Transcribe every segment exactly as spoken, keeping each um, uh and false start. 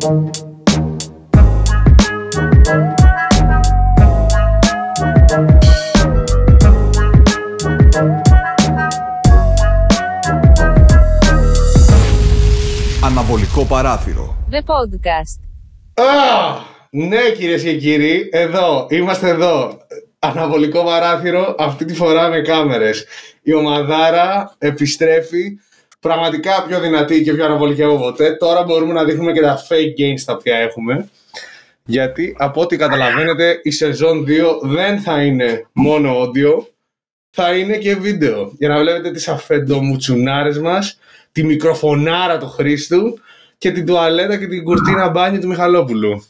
Αναβολικό παράθυρο. The podcast. Ah, ναι, κυρίες και κύριοι, εδώ, είμαστε εδώ. Αναβολικό παράθυρο, αυτή τη φορά με κάμερες. Η ομαδάρα επιστρέφει πραγματικά πιο δυνατή και πιο αναβολική από ποτέ. Τώρα μπορούμε να δείχνουμε και τα fake gains τα οποία έχουμε. Γιατί από ό,τι καταλαβαίνετε η σεζόν δύο δεν θα είναι μόνο audio, θα είναι και βίντεο. Για να βλέπετε τις αφεντομουτσουνάρες μας, τη μικροφωνάρα του Χρήστου και την τουαλέτα και την κουρτίνα μπάνι του Μιχαλόπουλου.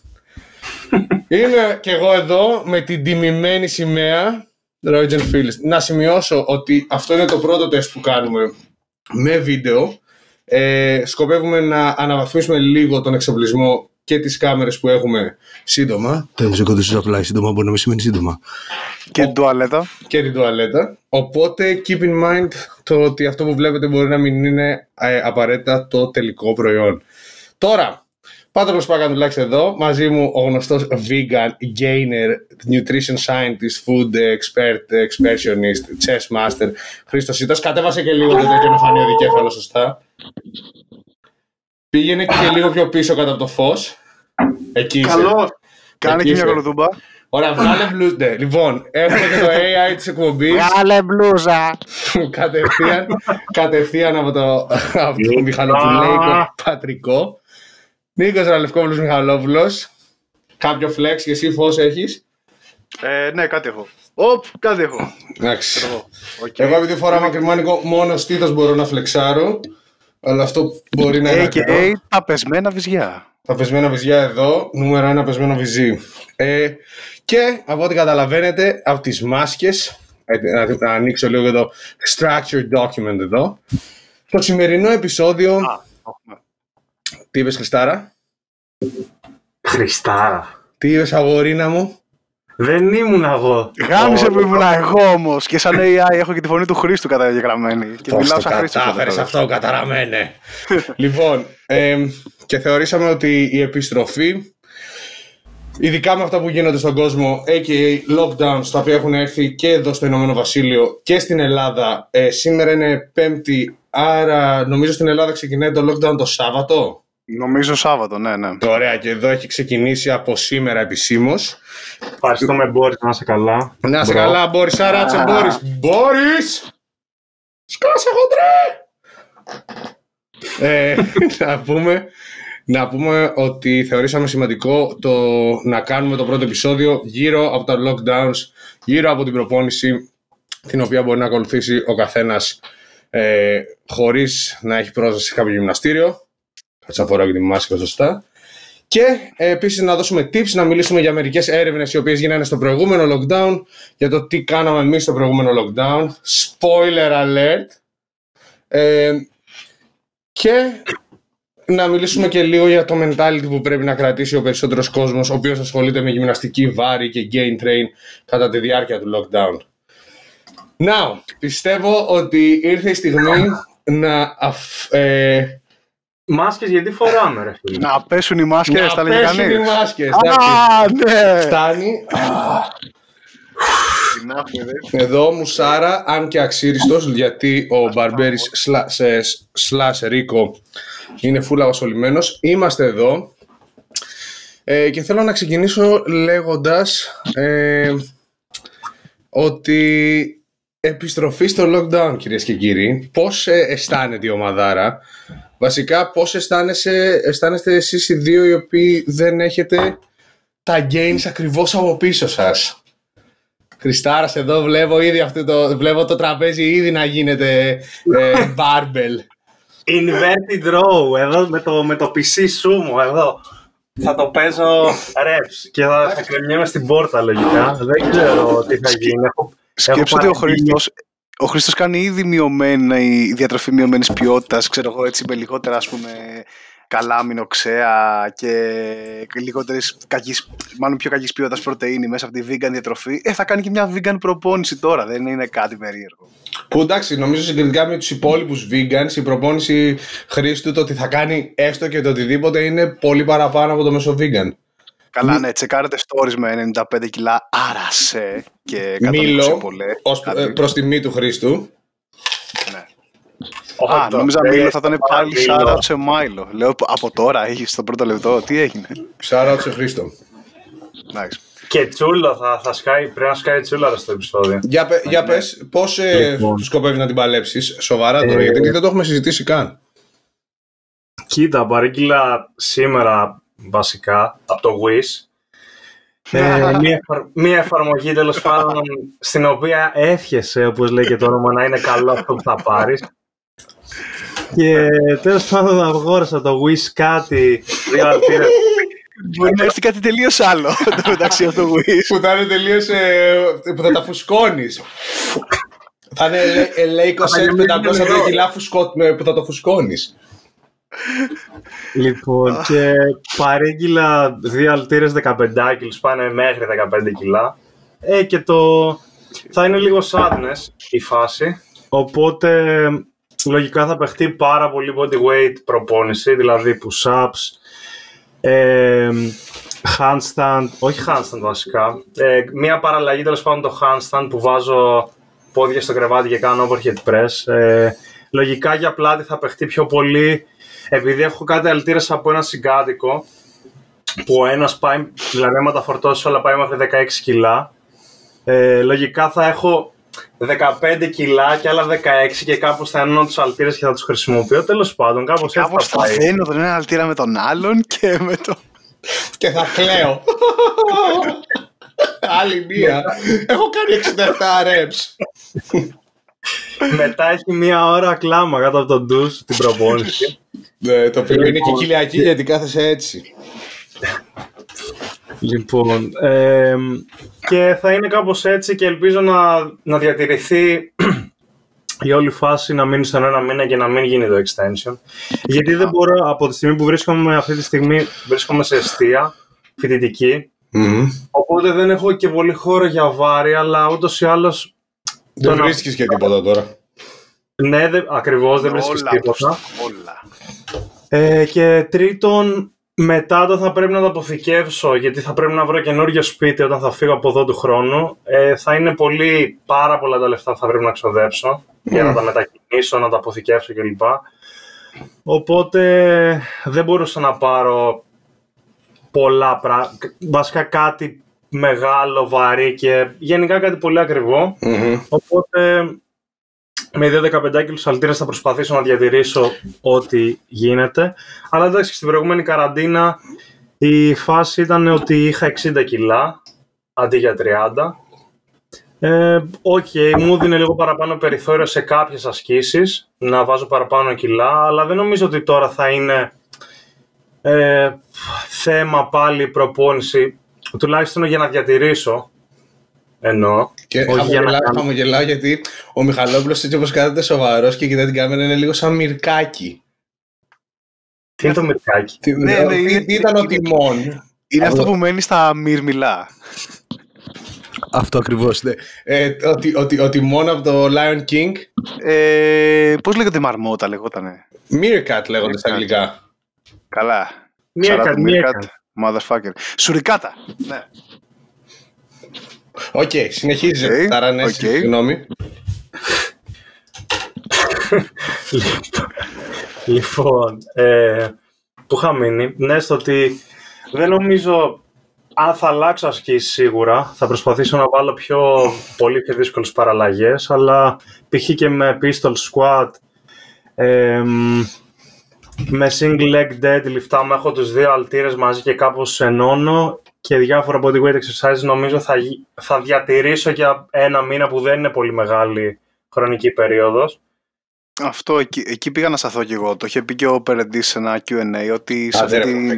Είμαι και εγώ εδώ με την τιμημένη σημαία Roger Phillips. Να σημειώσω ότι αυτό είναι το πρώτο τεστ που κάνουμε με βίντεο. Ε, σκοπεύουμε να αναβαθμίσουμε λίγο τον εξοπλισμό και τις κάμερες που έχουμε σύντομα. Δεν σε κοντήσεις απλά, η σύντομα μπορεί να μην σημαίνει σύντομα. Και την τουαλέτα. Και την τουαλέτα. Οπότε keep in mind το ότι αυτό που βλέπετε μπορεί να μην είναι ε, απαραίτητα το τελικό προϊόν. Τώρα, Πάτρος Πακαντουλάκης εδώ, μαζί μου ο γνωστός vegan, gainer, nutrition scientist, food expert, expressionist, chess master, Χρήστος Σίτας. Κατέβασε και λίγο το τέτοιο να φανεί ο δικέφαλο σωστά. Πήγαινε και λίγο πιο πίσω κάτω από το φως. Εκεί είσαι. Καλώς. Κάνε και μια κολοτούμπα. Ωραία, βγάλε μπλούζα. Ναι, λοιπόν, έχουμε και το έι άι της εκπομπής. Βγάλε μπλούζα. κατευθείαν, κατευθείαν από το, από το Μιχαλοπουλέικο πατρικό. Νίκος Ραλευκόπουλος Μιχαλόπουλος. Κάποιο flex και εσύ φως έχεις? Ε, ναι, κάτι έχω. Οπ, κάτι έχω. Εντάξει. Okay. Εγώ επειδή φοράω μακριμάνικο μόνο στήθος μπορώ να φλεξάρω. Αλλά αυτό μπορεί να είναι και hey, τα πεσμένα βυζιά. Τα πεσμένα βυζιά εδώ, νούμερο ένα πεσμένο βυζί. Ε, και από ό,τι καταλαβαίνετε από τις μάσκες, να, να ανοίξω λίγο και το structured document εδώ. Στο σημερινό επεισόδιο... Α, oh, τι είπες Χριστάρα? Χριστάρα. Τι είπες αγορίνα μου? Δεν ήμουν εγώ. Γάμισε που ήμουν εγώ όμως. Και σαν έι άι έχω και τη φωνή του Χρήστου καταγεγραμμένη. Και μιλάω σαν Χρήστο. Κατάφερες αυτό, καταραμένε. Λοιπόν, ε, και θεωρήσαμε ότι η επιστροφή, ειδικά με αυτά που γίνονται στον κόσμο, έι κέι έι lockdowns, τα οποία έχουν έρθει και εδώ στο Ηνωμένο Βασίλειο και στην Ελλάδα, ε, σήμερα είναι Πέμπτη, άρα νομίζω στην Ελλάδα ξεκινάει το lockdown το Σάββατο. Νομίζω Σάββατο, ναι, ναι. Ωραία, και εδώ έχει ξεκινήσει από σήμερα επισήμως. Ευχαριστούμε, Μπόρις, να είσαι καλά. Να είσαι καλά, Μπόρις, άράτσε, Μπόρις. Μπόρις! Σκάσε, χοντρέ! ε, να, πούμε, να πούμε ότι θεωρήσαμε σημαντικό το να κάνουμε το πρώτο επεισόδιο γύρω από τα lockdowns, γύρω από την προπόνηση, την οποία μπορεί να ακολουθήσει ο καθένας ε, χωρίς να έχει πρόσβαση σε κάποιο γυμναστήριο. Κάτσε να φοράω και τη μάσκα σωστά. Και ε, επίσης να δώσουμε tips, να μιλήσουμε για μερικές έρευνες οι οποίες γίνανε στο προηγούμενο lockdown, για το τι κάναμε εμείς στο προηγούμενο lockdown. Spoiler alert. Ε, και να μιλήσουμε και λίγο για το mentality που πρέπει να κρατήσει ο περισσότερος κόσμος, ο οποίος ασχολείται με γυμναστική βάρη και gain train κατά τη διάρκεια του lockdown. Now, πιστεύω ότι ήρθε η στιγμή να... Αφ, ε, μάσκες γιατί φοράμε ρε φίλε? Να πέσουν οι μάσκες, τα λέγει κανείς. Να πέσουν οι μάσκες, ναι. Φτάνει. Εδώ μου Σάρα, αν και αξίριστος, γιατί ο Μπαρμπέρης slash Ρίκο είναι φούλα απασχολημένος. Είμαστε εδώ ε, και θέλω να ξεκινήσω λέγοντας ε, ότι επιστροφή στο lockdown, κυρίες και κύριοι. Πώς ε, αισθάνεται η ομαδάρα? Βασικά, πώς αισθάνεστε, αισθάνεστε εσείς οι δύο οι οποίοι δεν έχετε τα gains ακριβώς από πίσω σας? Χριστάρας, εδώ βλέπω ήδη αυτό το, βλέπω το τραπέζι ήδη να γίνεται ε, barbell. Inverted row, εδώ με το, με το πι σι Sumo, εδώ. Θα το παίζω reps και θα, θα κρεμιέμαι στην πόρτα λογικά. Δεν ξέρω τι θα γίνει. Σκέψου ότι ο Χρήστος, ο Χρήστος κάνει ήδη μειωμένη, η διατροφή μειωμένης ποιότητας, ξέρω εγώ, έτσι με λιγότερα ας πούμε καλά αμινοξέα και λιγότερες κακής, μάλλον πιο κακής ποιότητας πρωτεΐνη μέσα από τη vegan διατροφή, ε, θα κάνει και μια vegan προπόνηση τώρα, δεν είναι κάτι περίεργο. Που εντάξει, νομίζω συγκριτικά με τους υπόλοιπους vegans, η προπόνηση Χρήστου, το ότι θα κάνει έστω και το οτιδήποτε, είναι πολύ παραπάνω από το μέσο vegan. Καλά, ναι, τσεκάρετε stories με ενενήντα πέντε κιλά άρασε και εκατόν είκοσι Μήλο, πολλέ. ως προς τιμή του Χρήστου. Ναι. Α, νόμιζα Μήλο θα ήταν πάλι shout-out σε Μάιλο. Λέω από τώρα, έχεις το πρώτο λεπτό, τι έγινε. Shout-out σε Χρήστο. Nice. Και τσούλα, θα, θα σκάει, πρέπει να σκάει τσούλα στο επεισόδιο. Για, πε, για πες, πώς ε, σκοπεύεις να την παλέψεις, σοβαρά τώρα, ε, γιατί δεν το έχουμε συζητήσει καν. Κοίτα, παρήγγειλα σήμερα βασικά από το Wish. ε, μία, εφαρ, μία εφαρμογή τέλος πάντων στην οποία εύχεσαι, όπως λέει και το όνομα, να είναι καλό αυτό που θα πάρεις. Και τέλος πάντων αγόρασα το Wish κάτι, δύο αλτήρες. Μπορεί να έρθει κάτι τελείως άλλο το μεταξύ από το Wish. Που θα είναι τελείως, ε, που θα τα φουσκώνεις. Θα είναι Leico πεντακόσια δύο κιλά που θα το φουσκώνεις. Λοιπόν, και παρήγγειλα δύο αλτήρες δεκαπέντε κιλούς, πάνε μέχρι δεκαπέντε κιλά. Ε, και το... θα είναι λίγο sadness η φάση, οπότε λογικά θα παιχτεί πάρα πολύ body weight προπόνηση, δηλαδή push-ups, ε, handstand, όχι handstand βασικά, ε, μία παραλλαγή τέλος πάντων το handstand που βάζω πόδια στο κρεβάτι και κάνω overhead press. Ε, λογικά για πλάτη θα παιχτεί πιο πολύ, επειδή έχω κάτι αλτήρες από ένα συγκάτοικο, που ο ένας πάει, δηλαδή άμα τα φορτώσει όλα πάει μέχρι δεκαέξι κιλά. Ε, λογικά θα έχω δεκαπέντε κιλά και άλλα δεκαέξι και κάπως θα ενώνω τους αλτήρες και θα τους χρησιμοποιώ. Τέλος πάντων, κάπως έτσι κάπως θα πάει. θα δένω τον ένα αλτήρα με τον άλλον και με το... Και θα κλαίω. Άλλη μία. Έχω κάνει εξήντα επτά reps. Μετά έχει μία ώρα κλάμα κάτω από τον ντους την προπόνηση. Ναι, το οποίο είναι και κοιλιακή γιατί κάθεσαι έτσι. Λοιπόν, ε, και θα είναι κάπως έτσι και ελπίζω να, να διατηρηθεί η όλη φάση, να μείνει στον ένα μήνα και να μην γίνει το extension. Γιατί δεν μπορώ, από τη στιγμή που βρίσκομαι αυτή τη στιγμή, βρίσκομαι σε εστία φοιτητική, mm-hmm. οπότε δεν έχω και πολύ χώρο για βάρη, αλλά ούτως ή άλλως... Δεν βρίσκεις και τίποτα τώρα. Ναι, δε, ακριβώς, δεν βρίσκεις τίποτα. Όλα. Ε, και τρίτον, μετά το θα πρέπει να το αποθηκεύσω, γιατί θα πρέπει να βρω καινούριο σπίτι όταν θα φύγω από εδώ του χρόνου. Ε, θα είναι πολύ, πάρα πολλά τα λεφτά που θα πρέπει να ξοδέψω mm. για να τα μετακινήσω, να τα αποθηκεύσω κλπ. Οπότε δεν μπορούσα να πάρω πολλά πράγματα, βασικά κάτι μεγάλο, βαρύ και γενικά κάτι πολύ ακριβό. Mm-hmm. Οπότε με δύο δεκαπέντε κιλούς αλτήρες θα προσπαθήσω να διατηρήσω ό,τι γίνεται. Αλλά εντάξει, στην προηγούμενη καραντίνα η φάση ήταν ότι είχα εξήντα κιλά αντί για τριάντα. Ε, okay, μου δίνει λίγο παραπάνω περιθώριο σε κάποιες ασκήσεις, να βάζω παραπάνω κιλά, αλλά δεν νομίζω ότι τώρα θα είναι ε, θέμα πάλι προπόνηση, τουλάχιστον για να διατηρήσω. Εννοώ. Και χαμογελάω να... γιατί ο Μιχαλόπουλος έτσι όπως κάθεται σοβαρός και κοιτάει την κάμερα είναι λίγο σαν μυρκάκι. Τι είναι το μυρκάκι? Τι, ναι, ναι, ναι, τι ήταν ο τιμόν? Είναι αυτό που μένει στα μυρμιλά. Αυτό ακριβώς, ναι. Ε, ο, ο, ο τιμόν από το Lion King. Ε, πώς λέγεται η μαρμότα λεγότανε? Meerkat λέγονται στα αγγλικά. Καλά. Meerkat, Meerkat. Motherfucker. Σουρικάτα. Ναι. Οκ, okay, συνεχίζει. Okay, Ταρανές, okay. Συγγνώμη. Λοιπόν, ε, που είχα μείνει, ναι, στο ότι δεν νομίζω, αν θα αλλάξω ασκήσεις σίγουρα, θα προσπαθήσω να βάλω πιο πολύ πιο δύσκολες παραλλαγές, αλλά π.χ. και με pistol squat, ε, με single leg deadlift, άμα έχω τους δύο αλτήρες μαζί και κάπως ενώνω, και διάφορα body weight exercises, νομίζω θα, θα διατηρήσω για ένα μήνα που δεν είναι πολύ μεγάλη χρονική περίοδος. Αυτό, εκεί, εκεί πήγα να σταθώ κι εγώ. Το είχε πει και ο Περεντής σε ένα κιου εν έι ότι, σε, αυτή,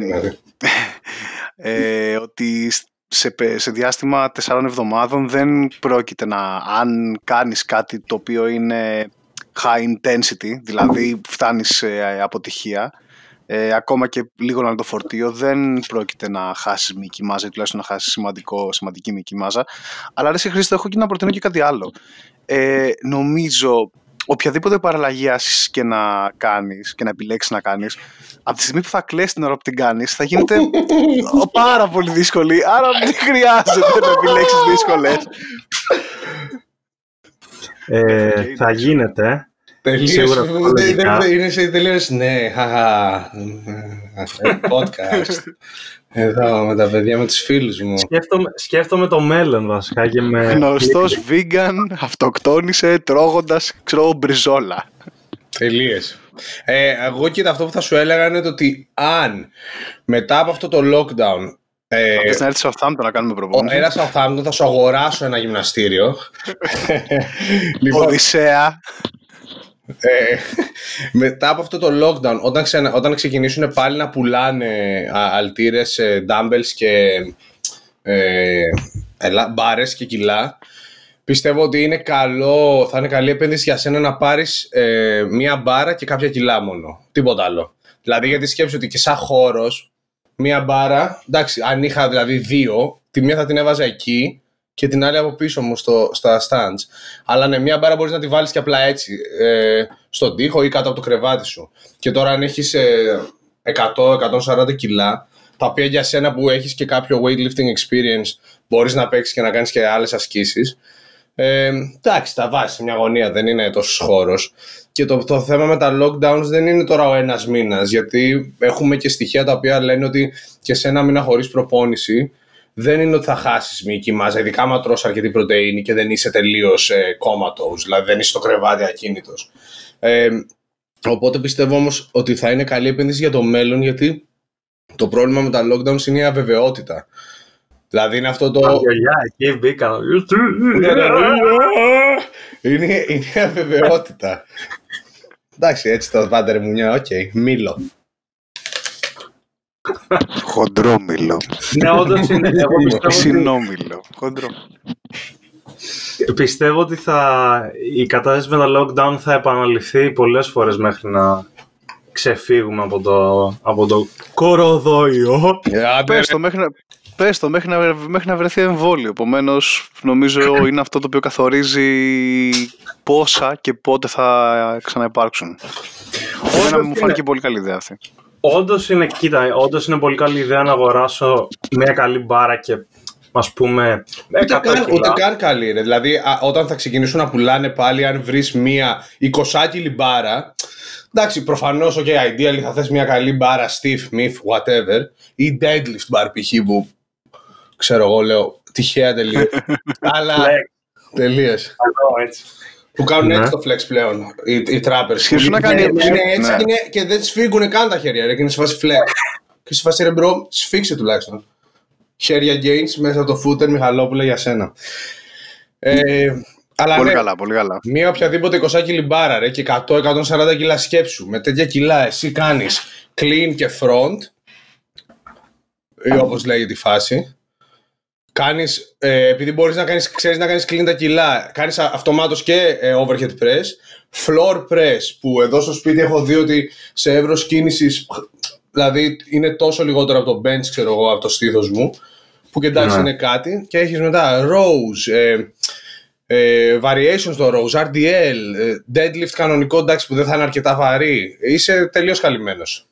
ε, ότι σε, σε διάστημα τεσσάρων εβδομάδων δεν πρόκειται να, αν κάνεις κάτι το οποίο είναι high intensity, δηλαδή φτάνεις σε αποτυχία, Ε, ακόμα και λίγο να το φορτίο, δεν πρόκειται να χάσει μυϊκή μάζα ή τουλάχιστον να χάσει σημαντικό, σημαντική μυϊκή μάζα. Αλλά ρε σε Χρήστο, έχω και να προτείνω και κάτι άλλο. Ε, νομίζω οποιαδήποτε παραλλαγή άσεις και να κάνεις και να επιλέξεις να κάνεις, από τη στιγμή που θα κλαις την ώρα που την κάνεις, θα γίνεται πάρα πολύ δύσκολη. Άρα δεν χρειάζεται να επιλέξεις δύσκολες. Ε, okay, θα γίνεται. Τελείως, είναι σε τελείως, ναι, χαχα, podcast. Εδώ με τα παιδιά, με τους φίλους μου. Σκέφτομαι, σκέφτομαι το μέλλον βασικά και με... Γνωστός vegan αυτοκτόνησε τρώγοντας, ξέρω, μπριζόλα. Τελείως. Ε, εγώ κοίτα, αυτό που θα σου έλεγα είναι το ότι αν μετά από αυτό το lockdown Ε, Απες να έρθει στο Southampton να κάνουμε προπόνηση. Ένα Southampton, θα σου αγοράσω ένα γυμναστήριο. Λοιπόν, Οδυσσέα. Ε, μετά από αυτό το lockdown, όταν, ξενα, όταν ξεκινήσουν πάλι να πουλάνε αλτήρες, dumbbells και ε, ελα, μπάρες και κιλά, πιστεύω ότι είναι καλό, θα είναι καλή επένδυση για σένα να πάρεις ε, μία μπάρα και κάποια κιλά μόνο. Τίποτα άλλο. Δηλαδή, γιατί σκέψου ότι και σαν χώρος, μία μπάρα, εντάξει, αν είχα δηλαδή δύο, τη μία θα την έβαζα εκεί και την άλλη από πίσω μου στο, στα stands. Αλλά ναι, μία μπάρα μπορείς να τη βάλεις και απλά έτσι, ε, στον τοίχο ή κάτω από το κρεβάτι σου. Και τώρα αν έχεις ε, εκατό με εκατόν σαράντα κιλά, τα οποία για σένα που έχεις και κάποιο weightlifting experience μπορείς να παίξεις και να κάνεις και άλλες ασκήσεις. Ε, εντάξει, τα βάζεις σε μια γωνία, δεν είναι τόσο χώρος. Και το, το θέμα με τα lockdowns δεν είναι τώρα ο ένας μήνας, γιατί έχουμε και στοιχεία τα οποία λένε ότι και σε ένα μήνα χωρίς προπόνηση δεν είναι ότι θα χάσεις μυϊκή μάζα, ειδικά άμα τρως αρκετή πρωτεΐνη και δεν είσαι τελείως ε, comatose, δηλαδή δεν είσαι στο κρεβάτι ακίνητος. Ε, οπότε πιστεύω όμως ότι θα είναι καλή επένδυση για το μέλλον, γιατί το πρόβλημα με τα lockdowns είναι η αβεβαιότητα. Δηλαδή είναι αυτό το... Εκεί μπήκα. Είναι η αβεβαιότητα. Εντάξει, έτσι το βάντερ μου μια, οκ, μήλο. Χοντρό μήλο. Ναι, όντως είναι. Συνόμηλο. Χοντρό. Πιστεύω ότι θα... η κατάσταση με τα lockdown θα επαναληφθεί πολλές φορές μέχρι να ξεφύγουμε από το, από το κοροδόιο. Πες το, μέχρι να... Πες το, μέχρι να, μέχρι να βρεθεί εμβόλιο. Επομένως, νομίζω είναι αυτό το οποίο καθορίζει πόσα και πότε θα ξαναυπάρξουν. Εμένα μου φάνηκε πολύ καλή ιδέα αυτή. Όντως είναι, κοίτα, όντως είναι πολύ καλή ιδέα να αγοράσω μια καλή μπάρα και ας πούμε εκατό κιλά. Ούτε καν καλή, ρε. Δηλαδή, α, όταν θα ξεκινήσουν να πουλάνε πάλι, αν βρεις μια εικοσάκιλη μπάρα, εντάξει, προφανώς, ok, ideally θα θες μια καλή μπάρα, stiff, myth, whatever, ή deadlift bar π.χ. που ξέρω εγώ, λέω τυχαία τελείως. Αλλά τελείως. Που κάνουν έτσι το flex πλέον οι, οι trappers. Σχεδόν να κάνει είναι έτσι ναι. είναι, και δεν σφίγγουν καν τα χέρια, ρε, και είναι σε φάση flex. Και σε φάση, ρε μπρο, σφίξε τουλάχιστον. Χέρια gains μέσα από το footer, Μιχαλόπουλε, για σένα. Ε, αλλά πολύ ναι, καλά, πολύ καλά. Μία οποιαδήποτε εικοσάκιλη μπάρα, ρε, και εκατό με εκατόν σαράντα κιλά σκέψου. Με τέτοια κιλά εσύ κάνεις clean και front, ή όπως λέγεται η φάση. Κάνεις, ε, επειδή μπορείς να κάνεις, ξέρεις να κάνεις clean τα κιλά, κάνεις αυτομάτως και ε, overhead press, floor press, που εδώ στο σπίτι έχω δει ότι σε εύρος κίνησης, δηλαδή είναι τόσο λιγότερο από το bench, ξέρω εγώ, από το στήθος μου, που και εντάξει yeah. είναι κάτι, και έχεις μετά rows, ε, ε, variations στο rows, αρ ντι ελ, ε, deadlift κανονικό, εντάξει, που δεν θα είναι αρκετά βαρύ, είσαι τελείως καλυμμένος.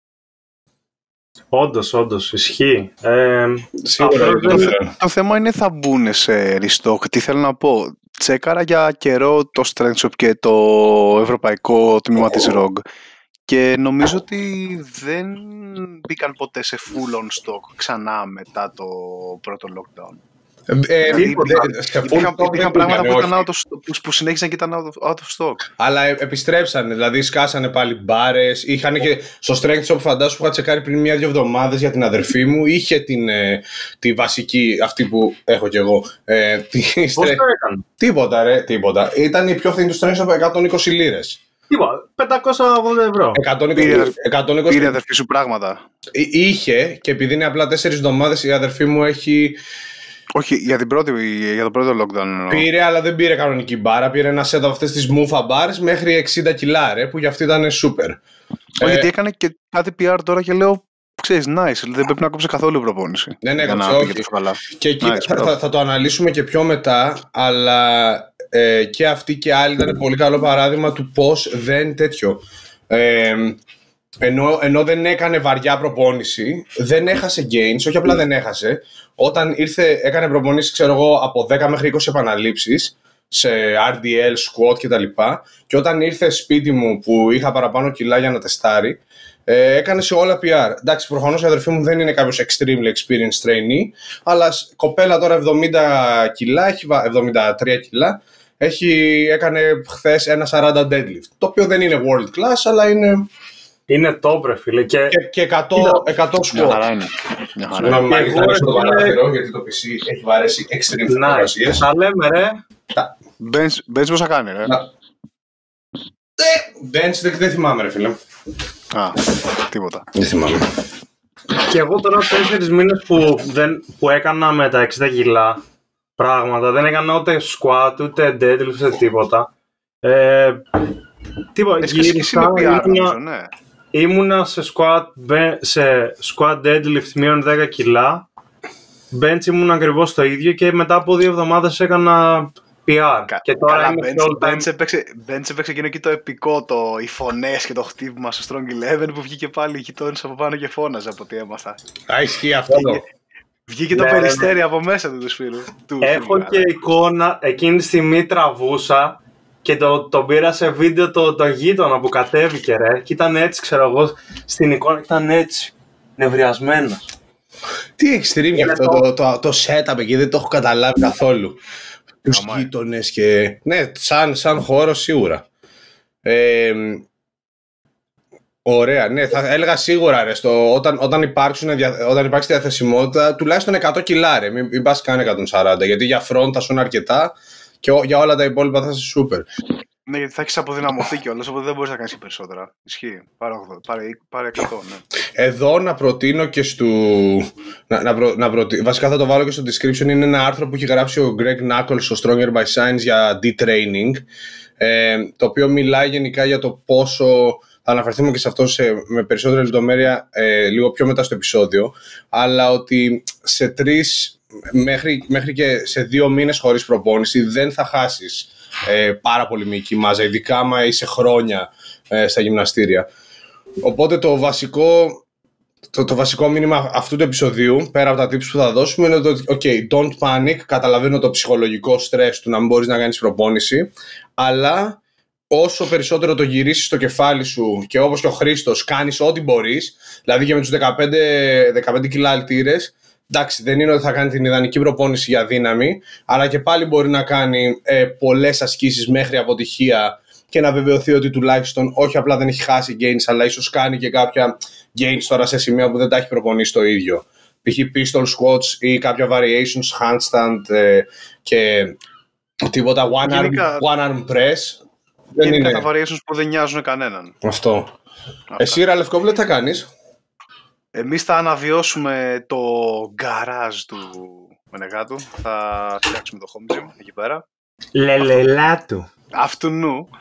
Όντως, όντως, ισχύει. Ε, Σίγουρα, το, το, το θέμα είναι θα μπουν σε restock. Τι θέλω να πω. Τσέκαρα για καιρό το Strength Shop και το ευρωπαϊκό τμήμα oh. της ρογ και νομίζω ότι δεν μπήκαν ποτέ σε full on stock ξανά μετά το πρώτο lockdown. Ε, δηλαδή, υπήρχαν, υπήρχαν πράγματα που, ήταν out of, που συνέχισαν και ήταν out of, out of stock. Αλλά επιστρέψανε, δηλαδή σκάσανε πάλι μπάρες. Είχαν και στο Strength Shop, φαντάσου που είχα τσεκάρει πριν μία-δύο εβδομάδες για την αδερφή μου. Είχε την, ε, τη βασική, αυτή που έχω κι εγώ. Ε, τη, Πώς το έκανε? Τίποτα, ρε, τίποτα. Ήταν η πιο φθηνή του Strength Shop, εκατόν είκοσι λίρες. Τίποτα, πεντακόσια ογδόντα ευρώ. εκατόν είκοσι, πήρε, εκατόν είκοσι... πήρε η αδερφή σου πράγματα. Είχε, και επειδή είναι απλά τέσσερις εβδομάδες, η αδερφή μου έχει Όχι, για, την πρώτη, για το πρώτο lockdown εννοώ. Πήρε, αλλά δεν πήρε κανονική μπάρα. Πήρε ένα set από αυτές τις Mufa bars μέχρι εξήντα κιλά, ρε, που για αυτή ήταν super. Όχι, ε, γιατί έκανε και κάτι πι αρ τώρα και λέω, ξέρεις, nice, δεν πρέπει να κόψει καθόλου προπόνηση. Ναι, ναι, για να όχι. πήγε καλά. Και εκεί nice, θα, θα, θα το αναλύσουμε και πιο μετά, αλλά ε, και αυτή και άλλοι ήταν πολύ καλό παράδειγμα του πώς δεν τέτοιο. Ε, ενώ, ενώ δεν έκανε βαριά προπόνηση, δεν έχασε gains, όχι απλά δεν έχασε. Όταν ήρθε, έκανε προπονήσεις, ξέρω εγώ, από δέκα μέχρι είκοσι επαναλήψεις σε αρ ντι ελ, squat κτλ. Και όταν ήρθε σπίτι μου που είχα παραπάνω κιλά για να τεστάρει, ε, έκανε σε όλα πι αρ. Εντάξει, προφανώς η αδερφή μου δεν είναι κάποιος extremely experienced trainee, αλλά κοπέλα τώρα εβδομήντα κιλά, έχει, εβδομήντα τρία κιλά, έχει, έκανε χθες ένα σαράντα deadlift. Το οποίο δεν είναι world class, αλλά είναι... Είναι top, ρε φίλε. Και, και, και εκατό, εκατό squat. Μια χαρά είναι. Συγγνώμη, Μάκη, θα ανοίξω το παράθυρο, γιατί το πι σι έχει βαρέσει extreme φωτογραφίες. Τα λέμε, ρε. Bench πόσα κάνει, ρε. Bench δεν θυμάμαι, ρε φίλε. Α, τίποτα. Δεν θυμάμαι. Και εγώ τώρα τέσσερις μήνες που, δεν, που έκανα με τα εξήντα κιλά πράγματα, δεν έκανα ούτε squat, ούτε deadlift, ούτε τίποτα. Ε, τίποτα. Γύρισα, ήμουνα, ναι. ήμουνα σε squat, σε squat deadlift μείον δέκα κιλά. Bench ήμουν ακριβώς το ίδιο και μετά από δύο εβδομάδες έκανα πι αρ. Κα, και τώρα καλά, είμαι Bench, Bench, έπαιξε, Bench έπαιξε εκείνο και το επικό, το, οι φωνές και το χτύπημα στο Strong Eleven που βγήκε πάλι η γειτόνισσα από πάνω και φώναζε από ό,τι έμαθα. Α, ισχύει αυτό. Βγήκε, βγήκε το ναι, περιστέρι ναι. από μέσα του τους φίλους. Έχω του, και εικόνα, εκείνη τη στιγμή τραβούσα και το, το πήρα σε βίντεο το, το γείτονα που κατέβηκε, ρε. Και ήταν έτσι, ξέρω εγώ, στην εικόνα ήταν έτσι, νευριασμένος. Τι extreme για αυτό το, το, το, το setup εκεί, δεν το έχω καταλάβει καθόλου. Τους γείτονες και... Ναι, σαν, σαν χώρο σίγουρα. Ε, ωραία, ναι, θα έλεγα σίγουρα ρε, στο, όταν, όταν, υπάρξουν, όταν υπάρξει διαθεσιμότητα τουλάχιστον εκατό κιλά ρε, μην, μην πας καν εκατόν σαράντα, γιατί για front θα σου είναι αρκετά και για όλα τα υπόλοιπα θα είσαι super. Ναι, γιατί θα έχεις αποδυναμωθεί κιόλας, οπότε δεν μπορείς να κάνεις περισσότερα. Ισχύει. Πάρε, πάρε, πάρε εκατό, ναι. Εδώ να προτείνω και στο... Να, να προ, να προτι... Βασικά θα το βάλω και στο description. Είναι ένα άρθρο που έχει γράψει ο Greg Knuckles στο Stronger by Science για D-Training, ε, το οποίο μιλάει γενικά για το πόσο... Θα αναφερθούμε και σε αυτό σε, με περισσότερη λεπτομέρεια ε, λίγο πιο μετά στο επεισόδιο, αλλά ότι σε τρεις μέχρι, μέχρι και σε δύο μήνες χωρίς προπόνηση δεν θα χάσεις Ε, πάρα πολύ μυϊκή μάζα, ειδικά άμα είσαι χρόνια ε, στα γυμναστήρια. Οπότε το βασικό, το, το βασικό μήνυμα αυτού του επεισοδίου, πέρα από τα tips που θα δώσουμε, είναι ότι okay, don't panic, καταλαβαίνω το ψυχολογικό στρες του να μην μπορείς να κάνεις προπόνηση, αλλά όσο περισσότερο το γυρίσεις στο κεφάλι σου και όπως και ο Χρήστος κάνεις ό,τι μπορείς, δηλαδή και με τους δεκαπέντε κιλά αλτήρες, εντάξει, δεν είναι ότι θα κάνει την ιδανική προπόνηση για δύναμη, αλλά και πάλι μπορεί να κάνει ε, πολλές ασκήσεις μέχρι αποτυχία και να βεβαιωθεί ότι τουλάχιστον όχι απλά δεν έχει χάσει gains, αλλά ίσως κάνει και κάποια gains τώρα σε σημεία που δεν τα έχει προπονήσει το ίδιο. Π.χ. pistol squats ή κάποια variations, handstand ε, και τίποτα one, γενικά, arm, one arm press. Δεν είναι τα variations που δεν νοιάζουν κανέναν. Αυτό. Αυτά. Εσύ, Ρα Λευκόβουλε, τι θα κάνεις? Εμείς θα αναβιώσουμε το γκαράζ του Μενεγάτου. Θα φτιάξουμε το home gym εκεί πέρα. Λελελά του. Αυτού νου.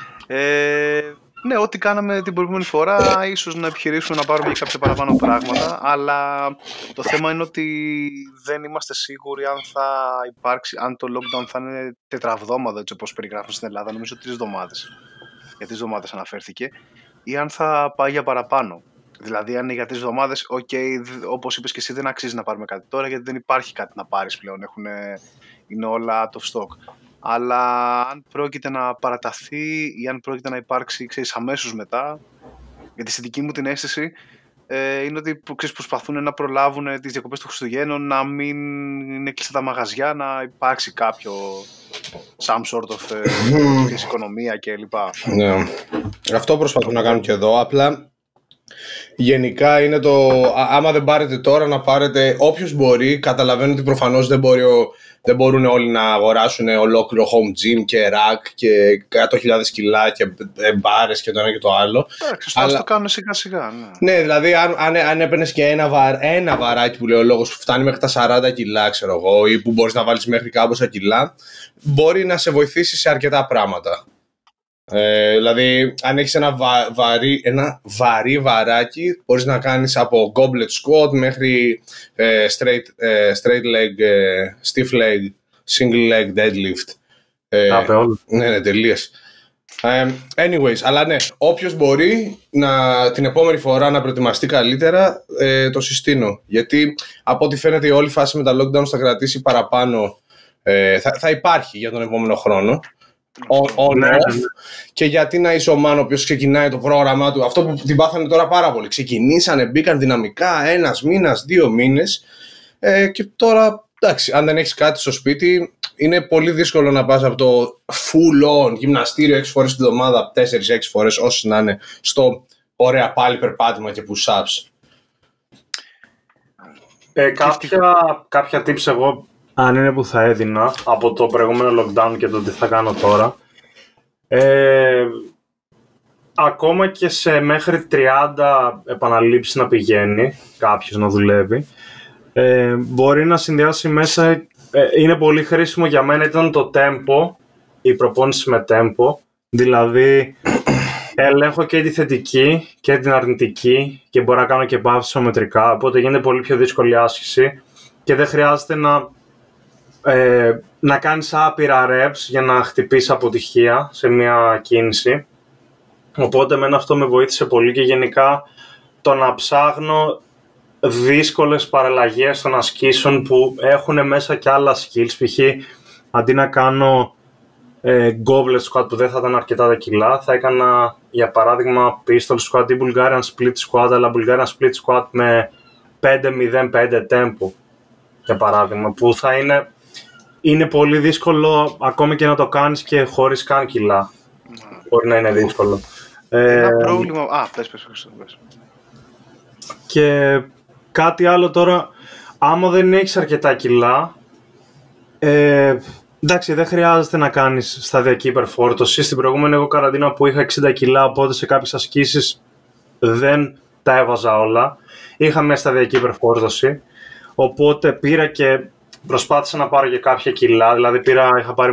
Ε, ναι, ό,τι κάναμε την προηγούμενη φορά, ίσως να επιχειρήσουμε να πάρουμε και κάποια παραπάνω πράγματα, αλλά το θέμα είναι ότι δεν είμαστε σίγουροι αν θα υπάρξει, αν το lockdown θα είναι τετραβδόμαδο, έτσι όπως περιγράφουν στην Ελλάδα, νομίζω τρεις εβδομάδες. Για τρεις εβδομάδες αναφέρθηκε, ή αν θα πάει για παραπάνω. Δηλαδή, αν είναι για τρεις εβδομάδες, okay, όπως είπες και εσύ, δεν αξίζει να πάρουμε κάτι τώρα, γιατί δεν υπάρχει κάτι να πάρεις πλέον. Έχουν, είναι όλα out of stock. Αλλά αν πρόκειται να παραταθεί ή αν πρόκειται να υπάρξει, ξέρεις, αμέσως μετά, γιατί στη δική μου την αίσθηση ε, είναι ότι ξέρεις, προσπαθούν να προλάβουν τις διακοπές των Χριστουγέννων, να μην είναι κλειστά τα μαγαζιά, να υπάρξει κάποιο some sort of ε, οικονομία κλπ. Ναι. Αυτό προσπαθούν να κάνουν και εδώ, απλά γενικά είναι το, άμα δεν πάρετε τώρα, να πάρετε όποιος μπορεί. Καταλαβαίνω ότι προφανώς δεν μπορεί ο δεν μπορούν όλοι να αγοράσουν ολόκληρο home gym και rack και εκατό χιλιάδες κιλά και μπάρες και το ένα και το άλλο. Εντάξει, αλλά... το κάνουν σιγά σιγά. Ναι, ναι δηλαδή αν, αν, αν έπαιρνες και ένα, βα, ένα βαράκι που λέει ο λόγος που φτάνει μέχρι τα σαράντα κιλά, ξέρω εγώ, ή που μπορείς να βάλεις μέχρι κάμποσα κιλά, μπορεί να σε βοηθήσει σε αρκετά πράγματα. Ε, δηλαδή αν έχεις ένα, βα, βαρύ, ένα βαρύ βαράκι, μπορείς να κάνεις από goblet squat μέχρι ε, straight, ε, straight leg, ε, stiff leg, single leg deadlift. ε, ναι, ναι, τελείως. ε, anyways, αλλά ναι, όποιος μπορεί να, την επόμενη φορά να προετοιμαστεί καλύτερα, ε, το συστήνω, γιατί από ό,τι φαίνεται η όλη φάση με τα lockdowns θα κρατήσει παραπάνω, ε, θα, θα υπάρχει για τον επόμενο χρόνο on, ναι, off, ναι. Και γιατί να είσαι ο man ο οποίος ξεκινάει το πρόγραμμά του, αυτό που την πάθανε τώρα πάρα πολύ, ξεκινήσανε, μπήκαν δυναμικά ένας μήνας, δύο μήνες, ε, και τώρα εντάξει, αν δεν έχεις κάτι στο σπίτι είναι πολύ δύσκολο να πας από το full on γυμναστήριο έξι φορές την εβδομάδα, τέσσερις έξι φορές όσες να είναι, στο ωραία πάλι περπάτημα και push-ups. Ε, κάποια, κάποια tips εγώ, αν είναι που θα έδινα από το προηγούμενο lockdown και το τι θα κάνω τώρα, ε, ακόμα και σε μέχρι τριάντα επαναλήψεις να πηγαίνει κάποιος να δουλεύει, ε, μπορεί να συνδυάσει μέσα, ε, είναι πολύ χρήσιμο για μένα ήταν το tempo, η προπόνηση με tempo, δηλαδή ελέγχω και τη θετική και την αρνητική και μπορώ να κάνω και παύσεις ισομετρικά, οπότε γίνεται πολύ πιο δύσκολη η άσκηση και δεν χρειάζεται να Ε, να κάνεις άπειρα reps για να χτυπήσεις αποτυχία σε μια κίνηση. Οπότε εμένα αυτό με βοήθησε πολύ και γενικά το να ψάχνω δύσκολες παραλλαγές των ασκήσεων που έχουν μέσα και άλλα skills. Π.χ. αντί να κάνω ε, goblet squat που δεν θα ήταν αρκετά τα κιλά, θα έκανα για παράδειγμα pistol squat ή Bulgarian split squat, αλλά Bulgarian split squat με πέντε μηδέν πέντε tempo, για παράδειγμα, που θα είναι Είναι πολύ δύσκολο ακόμη και να το κάνεις και χωρίς καν κιλά. Mm. Μπορεί να είναι δύσκολο. Ένα ε, πρόβλημα... Α, πες, πες, πες, πες. Και κάτι άλλο τώρα, άμα δεν έχεις αρκετά κιλά, ε, εντάξει, δεν χρειάζεται να κάνεις σταδιακή υπερφόρτωση. Στην προηγούμενη εγώ καραντίνα που είχα εξήντα κιλά, οπότε σε κάποιες ασκήσεις δεν τα έβαζα όλα. Είχα μια σταδιακή υπερφόρτωση, οπότε πήρα και προσπάθησα να πάρω και κάποια κιλά, δηλαδή πήρα, είχα πάρει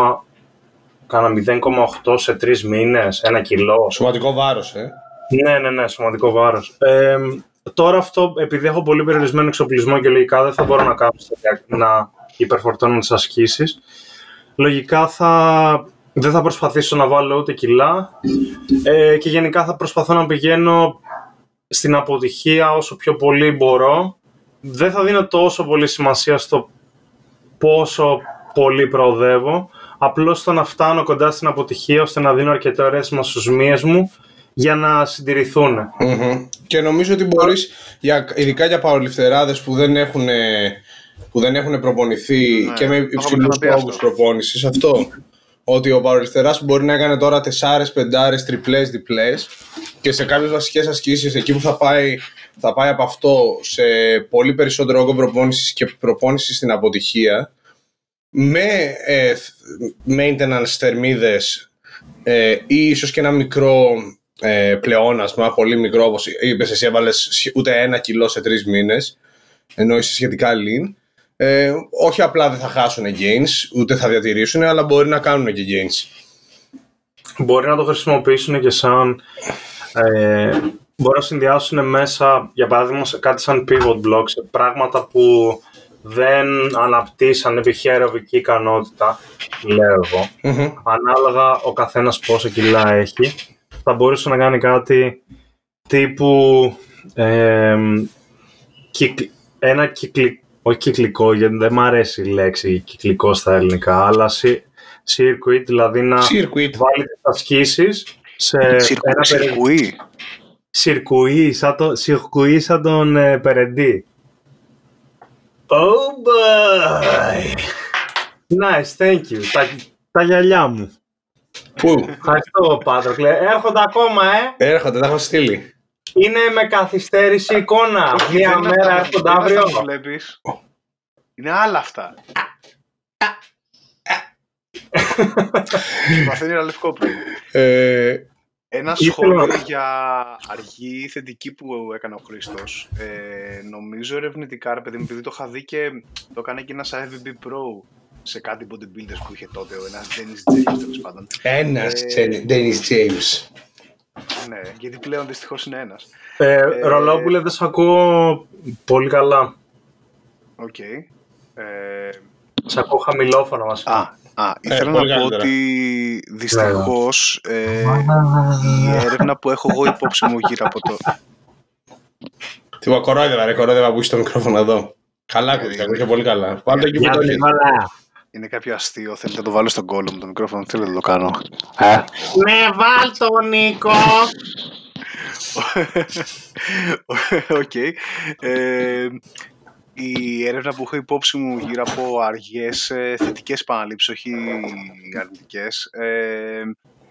μηδέν κόμμα οκτώ σε τρεις μήνες, ένα κιλό. Σωματικό βάρος, ε. Ναι, ναι, ναι, σωματικό βάρος. Ε, τώρα αυτό, επειδή έχω πολύ περιορισμένο εξοπλισμό και λογικά δεν θα μπορώ να κάνω να υπερφορτώνω τις ασκήσεις, λογικά θα, δεν θα προσπαθήσω να βάλω ούτε κιλά ε, και γενικά θα προσπαθώ να πηγαίνω στην αποτυχία όσο πιο πολύ μπορώ. Δεν θα δίνω τόσο πολύ σημασία στο πόσο πολύ προοδεύω, απλώς στο να φτάνω κοντά στην αποτυχία ώστε να δίνω αρκετό ερέθισμα στους μύες μου για να συντηρηθούν. Mm-hmm. Και νομίζω ότι μπορείς, για, ειδικά για παολιφτεράδες που δεν έχουν, που δεν έχουν προπονηθεί, ναι, και με υψηλούς όγκους προπόνησης, αυτό, ότι ο παολιφτεράς μπορεί να έκανε τώρα τεσσάρες, πεντάρες, τριπλές, διπλές και σε κάποιες βασικές ασκήσεις εκεί που θα πάει, θα πάει από αυτό σε πολύ περισσότερο όγκο προπόνησης και προπόνηση στην αποτυχία, με ε, maintenance θερμίδες ε, ή ίσως και ένα μικρό ε, πλεόνασμα, πολύ μικρό, όπως είπες εσύ, έβαλες ούτε ένα κιλό σε τρεις μήνες, ενώ είσαι σχετικά lean. Ε, όχι απλά δεν θα χάσουν gains, ούτε θα διατηρήσουν, αλλά μπορεί να κάνουν και gains. Μπορεί να το χρησιμοποιήσουν και σαν... Ε, μπορεί να συνδυάσουν μέσα, για παράδειγμα, σε κάτι σαν pivot blocks, σε πράγματα που δεν αναπτύσσαν π.χ. αεροβική ικανότητα, λέω εγώ. Mm-hmm. Ανάλογα ο καθένας πόσα κιλά έχει, θα μπορούσε να κάνει κάτι τύπου ε, κυκλ, ένα κυκλικό, όχι κυκλικό, γιατί δεν μου αρέσει η λέξη κυκλικό στα ελληνικά, αλλά circuit, δηλαδή να circuit. Βάλει τις ασκήσεις σε ένα σιρκουί. Σιρκουί, σαν, το, σιρκουί σαν τον ε, Περεντή. Oh boy! Nice, thank you. Τα, τα γυαλιά μου. Πού? Ευχαριστώ, Πάτροκλε. Έρχονται ακόμα, ε! Έρχονται, τα έχω στείλει. Είναι με καθυστέρηση εικόνα. Μία μέρα έρχονται αύριο. Είναι άλλα αυτά. Σου παθαίνει ένα λευκό πρωί. Ε, Ένα σχόλιο για αργή θετική που έκανε ο Χρήστος. Ε, νομίζω ερευνητικά, ρε παιδί μου, επειδή το είχα δει και το έκανε και ένας έι βι μπι Pro σε κάτι bodybuilders που είχε τότε, ο ένας Dennis James, τέλος πάντων. Ένας Ε, Dennis James. Ναι, γιατί πλέον δυστυχώς είναι ένας. Ε, Ε, Ρολόπουλε, δεν σ' ακούω πολύ καλά. Οκ. Okay. Ε, Σ' ακούω χαμηλόφωνα βασικά. α, α, ήθελα πολύ να πω καλύτερα. ότι δυστυχώς ε, η έρευνα που έχω εγώ υπόψη μου γύρω από το... Τι κορόιδευα, ρε, κορόιδευα που είσαι στο μικρόφωνο εδώ. Καλά, Ε, ακούγεται, ακούγεται πολύ καλά. Βάλτε εκεί που Για το έχεις. Νικόλα. Είναι κάποιο αστείο, θέλετε να το βάλω στον κόλλο μου το μικρόφωνο, θέλετε να το κάνω. Ναι, βάλ το Νίκο. Οκ. Ε, η έρευνα που έχω υπόψη μου γύρω από αργές ε, θετικές επαναλήψεις, όχι αρνητικές, ε,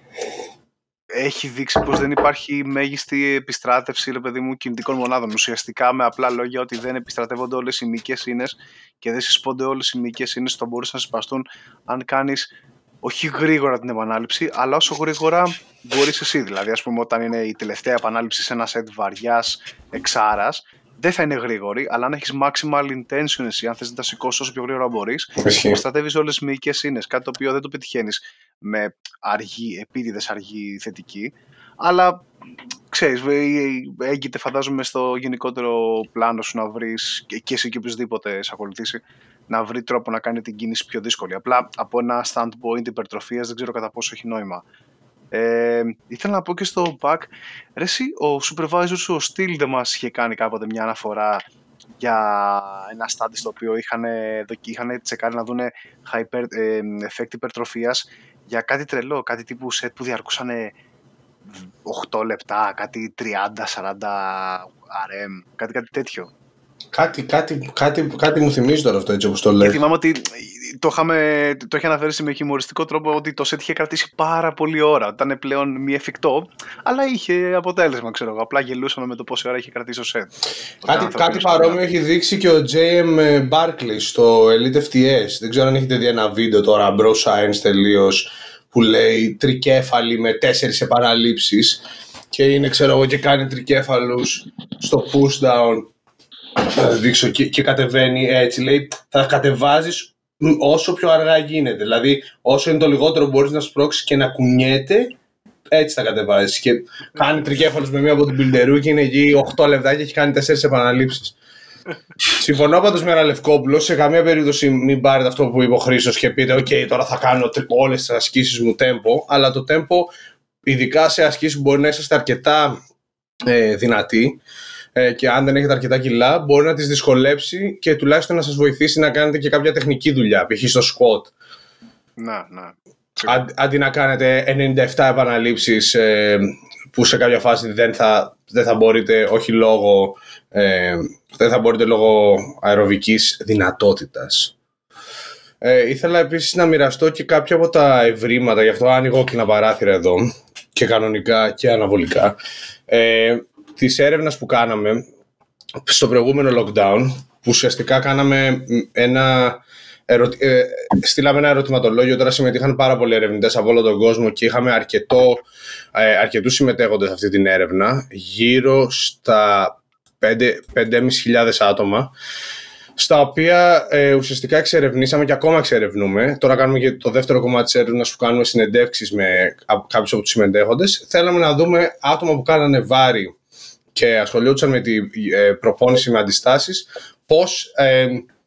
έχει δείξει πως δεν υπάρχει μέγιστη επιστράτευση, ρε παιδί μου, κινητικών μονάδων. Ουσιαστικά, με απλά λόγια, ότι δεν επιστρατεύονται όλες οι μυϊκές ίνες και δεν συσπώνται όλες οι μυϊκές ίνες, θα μπορούσαν να συσπαστούν αν κάνεις όχι γρήγορα την επανάληψη, αλλά όσο γρήγορα μπορείς εσύ. Δηλαδή, ας πούμε, όταν είναι η τελευταία επανάληψη σε ένα σετ βαριάς εξάρας, δεν θα είναι γρήγορη, αλλά αν έχεις maximal intention εσύ, αν θες να τα σηκώσεις όσο πιο γρήγορα μπορείς, Ισχύει. προστατεύεις όλες τις μυϊκές ίνες, κάτι το οποίο δεν το πετυχαίνεις με αργή, επίτηδες αργή θετική, αλλά ξέρεις, έγκυται φαντάζομαι στο γενικότερο πλάνο σου να βρεις, και εσύ και οποιοσδήποτε σε ακολουθήσει, να βρει τρόπο να κάνει την κίνηση πιο δύσκολη. Απλά από ένα standpoint υπερτροφίας δεν ξέρω κατά πόσο έχει νόημα. Ε, ήθελα να πω και στο back, ρε εσύ, ο supervisor σου, ο Steel, δεν μας είχε κάνει κάποτε μια αναφορά για ένα study στο οποίο είχαν, είχαν τσεκάρει να δούνε hyper, ε, effect υπερτροφίας για κάτι τρελό, κάτι τύπου set που διαρκούσαν οκτώ λεπτά, κάτι τριάντα σαράντα αρ εμ, κάτι, κάτι τέτοιο. Κάτι, κάτι, κάτι, κάτι μου θυμίζει τώρα αυτό, έτσι όπως το Και λέει. θυμάμαι ότι το, είχαμε, το είχε αναφέρει με χιουμοριστικό τρόπο ότι το set είχε κρατήσει πάρα πολλή ώρα. Ήταν πλέον μη εφικτό, αλλά είχε αποτέλεσμα, ξέρω εγώ. Απλά γελούσαμε με το πόση ώρα είχε κρατήσει το set. Κάτι, κάτι παρόμοιο έχει δείξει και ο τζέι εμ Barkley στο Elite εφ τι ες. Δεν ξέρω αν έχετε δει ένα βίντεο τώρα, bro science τελείως, που λέει τρικέφαλοι με τέσσερις επαναλήψεις και είναι, ξέρω εγώ, και κάνει τρικέφαλους στο push down. Θα δείξω και, και κατεβαίνει έτσι, λέει, θα κατεβάζεις όσο πιο αργά γίνεται, δηλαδή όσο είναι το λιγότερο μπορείς να σπρώξεις και να κουνιέται, έτσι θα κατεβάζεις. Και κάνει τρικέφαλος με μία από την πιλτερού και είναι εκεί οκτώ λεπτά και έχει κάνει τέσσερις επαναλήψεις. Συμφωνώ πάντως με ένα Λευκόπουλο, σε καμία περίπτωση μην πάρετε αυτό που είπε ο Χρήστος και πείτε «ΟΚ, τώρα θα κάνω όλες τις ασκήσεις μου tempo», αλλά το tempo, ειδικά σε ασκήσεις που μπορεί να είσαστε αρκετά ε, δυνατοί, και αν δεν έχετε αρκετά κιλά, μπορεί να τις δυσκολέψει και τουλάχιστον να σας βοηθήσει να κάνετε και κάποια τεχνική δουλειά, π.χ. στο squat. Να, να. Αν, αντί να κάνετε ενενήντα επτά επαναλήψεις ε, που σε κάποια φάση δεν θα, δεν θα μπορείτε, όχι λόγω, ε, δεν θα μπορείτε λόγω αεροβικής δυνατότητας. Ε, ήθελα επίσης να μοιραστώ και κάποια από τα ευρήματα, γι' αυτό άνοιγω και ένα παράθυρα εδώ, και κανονικά και αναβολικά. Ε, της έρευνας που κάναμε στο προηγούμενο lockdown, που ουσιαστικά κάναμε ένα ερω... ε, στείλαμε ένα ερωτηματολόγιο, τώρα συμμετείχαν πάρα πολλοί ερευνητές από όλο τον κόσμο και είχαμε αρκετό, ε, αρκετούς συμμετέχοντες σε αυτή την έρευνα, γύρω στα πέντε χιλιάδες πεντακόσιες άτομα, στα οποία ε, ουσιαστικά εξερευνήσαμε και ακόμα εξερευνούμε. Τώρα κάνουμε και το δεύτερο κομμάτι της έρευνας που κάνουμε συνεντεύξεις με κάποιους από τους συμμετέχοντες. Θέλαμε να δούμε άτομα που κάνανε βάρη και ασχολιόντουσαν με την ε, προπόνηση με αντιστάσεις, πώς, ε,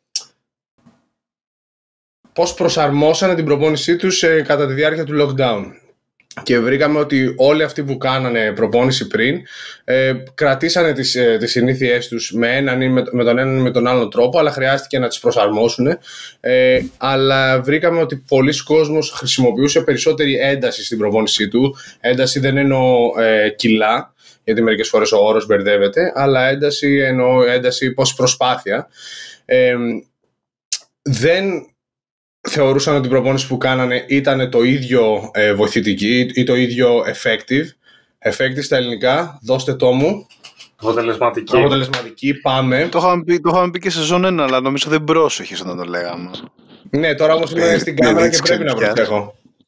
πώς προσαρμόσανε την προπόνησή τους ε, κατά τη διάρκεια του lockdown. Και βρήκαμε ότι όλοι αυτοί που κάνανε προπόνηση πριν ε, κρατήσανε τις, ε, τις συνήθειές τους με, έναν ή με, με τον έναν ή με τον άλλον τρόπο, αλλά χρειάστηκε να τις προσαρμόσουν. Ε, αλλά βρήκαμε ότι πολλοί κόσμος χρησιμοποιούσε περισσότερη ένταση στην προπόνησή του. Ένταση δεν εννοώ ε, κιλά, γιατί μερικές φορές ο όρος μπερδεύεται, αλλά ένταση εννοώ ένταση πως προσπάθεια. Ε, δεν θεωρούσαν ότι η προπόνηση που κάνανε ήταν το ίδιο ε, βοηθητική ή το ίδιο effective. Effective στα ελληνικά, δώστε το μου. Αποτελεσματική. Αποτελεσματική, πάμε. Το είχαμε πει, το είχαμε πει και σε ζώνη ένα, αλλά νομίζω δεν πρόσεχες όταν το λέγαμε. Ναι, τώρα όμως είμαι στην κάμερα και πρέπει να προσέχω.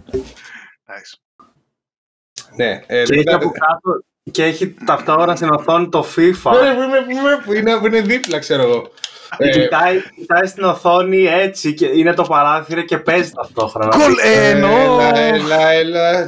Nice. Ναι, ε, και, έχει από κάτω, και έχει ταυτόχρονα στην οθόνη το FIFA. που είναι, είναι δίπλα, ξέρω εγώ. Ε, κοιτάει, κοιτάει στην οθόνη έτσι και είναι το παράθυρο και παίζει ταυτόχρονα. Κολ, ε, εννοώ. Έλα, έλα, έλα.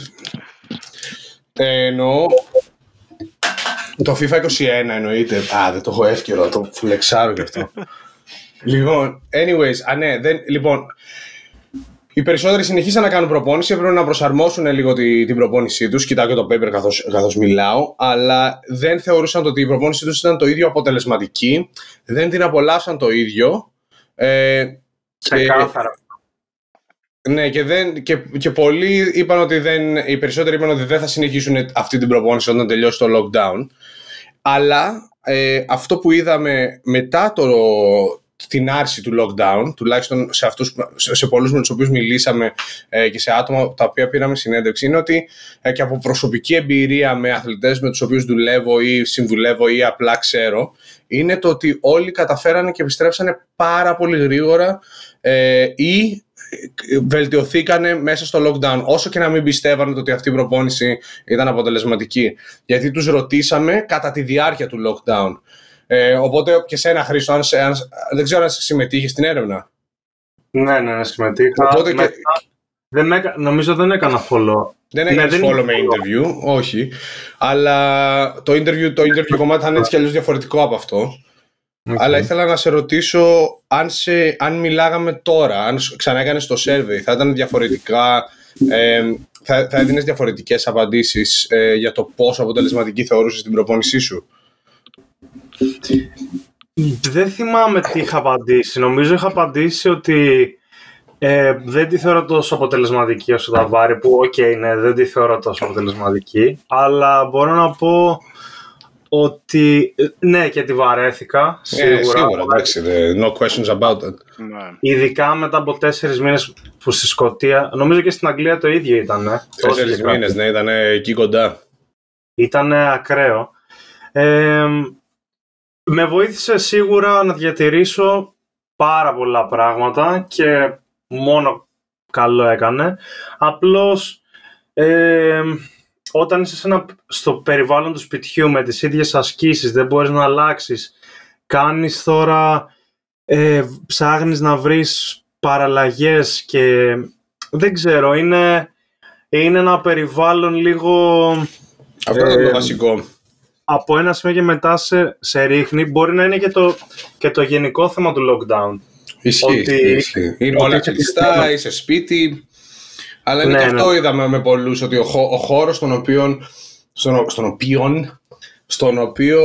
Ε, εννοώ. Το FIFA είκοσι ένα εννοείται. Α, δεν το έχω εύκαιρο, το φλεξάρω γι' αυτό. Λοιπόν, anyways, α, ναι, δεν, λοιπόν, οι περισσότεροι συνεχίσαν να κάνουν προπόνηση, έπρεπε να προσαρμόσουν λίγο τη, την προπόνησή τους. Κοιτάω και το paper καθώς, καθώς μιλάω, αλλά δεν θεωρούσαν ότι η προπόνησή τους ήταν το ίδιο αποτελεσματική, δεν την απολαύσαν το ίδιο. Ε, Ξεκάθαρα. Ναι, και, δεν, και, και πολλοί είπαν ότι δεν, οι περισσότεροι είπαν ότι δεν θα συνεχίσουν αυτή την προπόνηση όταν τελειώσει το lockdown. Αλλά ε, αυτό που είδαμε μετά το, την άρση του lockdown, τουλάχιστον σε, αυτούς, σε, σε πολλούς με τους οποίους μιλήσαμε ε, και σε άτομα τα οποία πήραμε συνέντευξη, είναι ότι ε, και από προσωπική εμπειρία με αθλητές με τους οποίους δουλεύω ή συμβουλεύω ή απλά ξέρω, είναι το ότι όλοι καταφέρανε και επιστρέψανε πάρα πολύ γρήγορα ε, ή βελτιωθήκανε μέσα στο lockdown, όσο και να μην πιστεύανε ότι αυτή η προπόνηση ήταν αποτελεσματική, γιατί τους ρωτήσαμε κατά τη διάρκεια του lockdown. Ε, οπότε και σένα, Χρήστο, αν, αν, δεν ξέρω αν συμμετείχες στην έρευνα. Ναι, ναι, ναι, συμμετείχα. Οπότε μετά, και... δεν έκα, νομίζω δεν έκανα follow. Δεν έκανες ναι, follow με interview, όχι. Αλλά το interview, το interview κομμάτι θα είναι έτσι κι αλλιώς διαφορετικό από αυτό. Okay. Αλλά ήθελα να σε ρωτήσω αν, σε, αν μιλάγαμε τώρα, αν ξανά έκανες το survey, θα ήταν διαφορετικά, ε, θα, θα έδινες διαφορετικές απαντήσεις ε, για το πόσο αποτελεσματική θεωρούσες την προπόνησή σου. Δεν θυμάμαι τι είχα απαντήσει. Νομίζω είχα απαντήσει ότι ε, δεν τη θεωρώ τόσο αποτελεσματική όσο τα βάρη, που οκ, okay, ναι, δεν τη θεωρώ τόσο αποτελεσματική, αλλά μπορώ να πω ότι ναι, και τη βαρέθηκα σίγουρα. Yeah, σίγουρα, εντάξει, no questions about that. Ειδικά μετά από τέσσερις μήνες που στη Σκωτία, νομίζω και στην Αγγλία το ίδιο ήταν. Τέσσερις μήνες, ναι, ήταν εκεί κοντά. Ήταν ακραίο. Ε, με βοήθησε σίγουρα να διατηρήσω πάρα πολλά πράγματα και μόνο καλό έκανε. Απλώς ε, όταν είσαι σε ένα, στο περιβάλλον του σπιτιού με τις ίδιες ασκήσεις, δεν μπορείς να αλλάξεις, κάνεις τώρα, ε, ψάχνεις να βρεις παραλλαγές και δεν ξέρω, είναι, είναι ένα περιβάλλον λίγο... Αυτό ε, είναι το βασικό. Από ένα σημείο και μετά σε, σε ρίχνει, μπορεί να είναι και το, και το γενικό θέμα του lockdown. Ισχύει, ότι, ισχύει. Είναι ότι όλα κλειστά, είσαι σπίτι. Αλλά είναι ναι, και αυτό ναι. Είδαμε με πολλούς, ότι ο, ο χώρος στον οποίο, στον, στον οποίον, στον οποίο...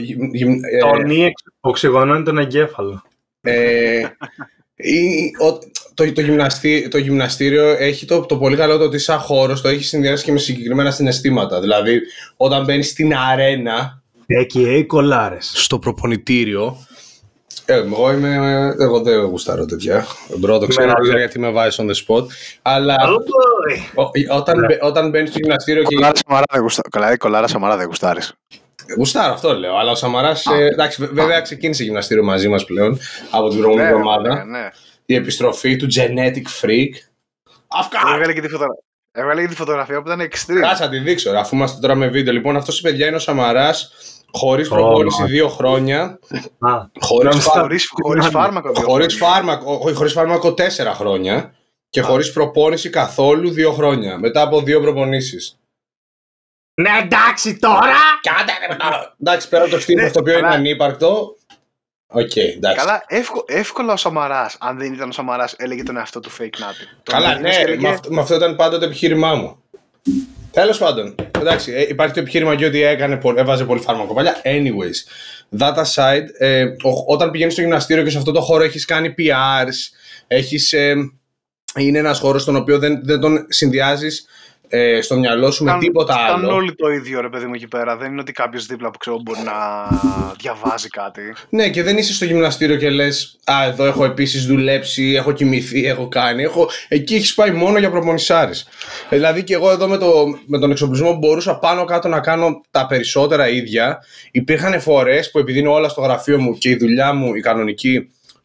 Το νι οξυγονώνει τον εγκέφαλο. Ε, η, ο, το, το, γυμναστή, το γυμναστήριο έχει το, το πολύ καλό το ότι σαν χώρος το έχει συνδυάσει και με συγκεκριμένα συναισθήματα. Δηλαδή, όταν μπαίνεις στην αρένα... Εκεί, κολάρες. Στο προπονητήριο... Ε, εγώ, είμαι, εγώ δεν γουστάρω τέτοια. Μπρο, το ξέρω, ξέρω γιατί με βάζεις on the spot. Αλλά ο, όταν, όταν μπαίνεις στο γυμναστήριο και... Καλά, κολάρα Σαμαρά δεν γουστάρεις. Γουστάρω, αυτό λέω. Αλλά ο Σαμαράς, ε, εντάξει, βέβαια ξεκίνησε γυμναστήριο μαζί μας πλέον από την προηγούμενη εβδομάδα. Ναι, ναι. Η επιστροφή του Genetic Freak. Αυκά! Έβγαλε και τη φωτογραφία. Έβγαλε και τη φωτογραφία που ήταν extreme. Κάτσε να τη δείξω, αφού είμαστε τώρα με βίντεο. Λοιπόν, αυτός η παιδιά είναι ο Σαμαράς. Χωρίς προπόνηση oh, δύο χρόνια. Ah. Χωρίς, χωρίς, χωρίς φάρμακο. Χωρίς φάρμακο, χωρίς φάρμακο τέσσερα χρόνια. Και ah. χωρίς προπόνηση καθόλου δύο χρόνια. Μετά από δύο προπονήσεις. Ναι, εντάξει τώρα! Κάντε τώρα! Εντάξει, πέρα το στήμα το οποίο είναι ανύπαρκτο. Οκ, okay, εντάξει. Καλά, εύκολα, εύκολα ο Σαμαράς, αν δεν ήταν ο Σαμαράς, έλεγε τον εαυτό του fake nothing. Καλά, ναι, έλεγε... με, αυτό, με αυτό ήταν πάντα το επιχείρημά μου. Τέλος πάντων, εντάξει, υπάρχει το επιχείρημα και ότι έκανε, έβαζε πολύ φάρμακο παλιά. Anyways, that aside, ε, ο, όταν πηγαίνεις στο γυμναστήριο και σε αυτό το χώρο έχεις κάνει πι αρς, έχεις, ε, είναι ένας χώρος στον οποίο δεν, δεν τον συνδυάζεις ε, στο μυαλό σου με τίποτα άλλο. Κάνουν όλοι το ίδιο, ρε παιδί μου, εκεί πέρα. Δεν είναι ότι κάποιος δίπλα που ξέρω μπορεί να διαβάζει κάτι. Ναι, και δεν είσαι στο γυμναστήριο και λες «Α, εδώ έχω επίσης δουλέψει, έχω κοιμηθεί, έχω κάνει». Έχω... Εκεί έχεις πάει μόνο για προπονησάρεις. Δηλαδή και εγώ εδώ με, το, με τον εξοπλισμό που μπορούσα πάνω κάτω να κάνω τα περισσότερα ίδια. Υπήρχαν φορές που επειδή είναι όλα στο γραφείο μου και η δουλειά μου η κανονική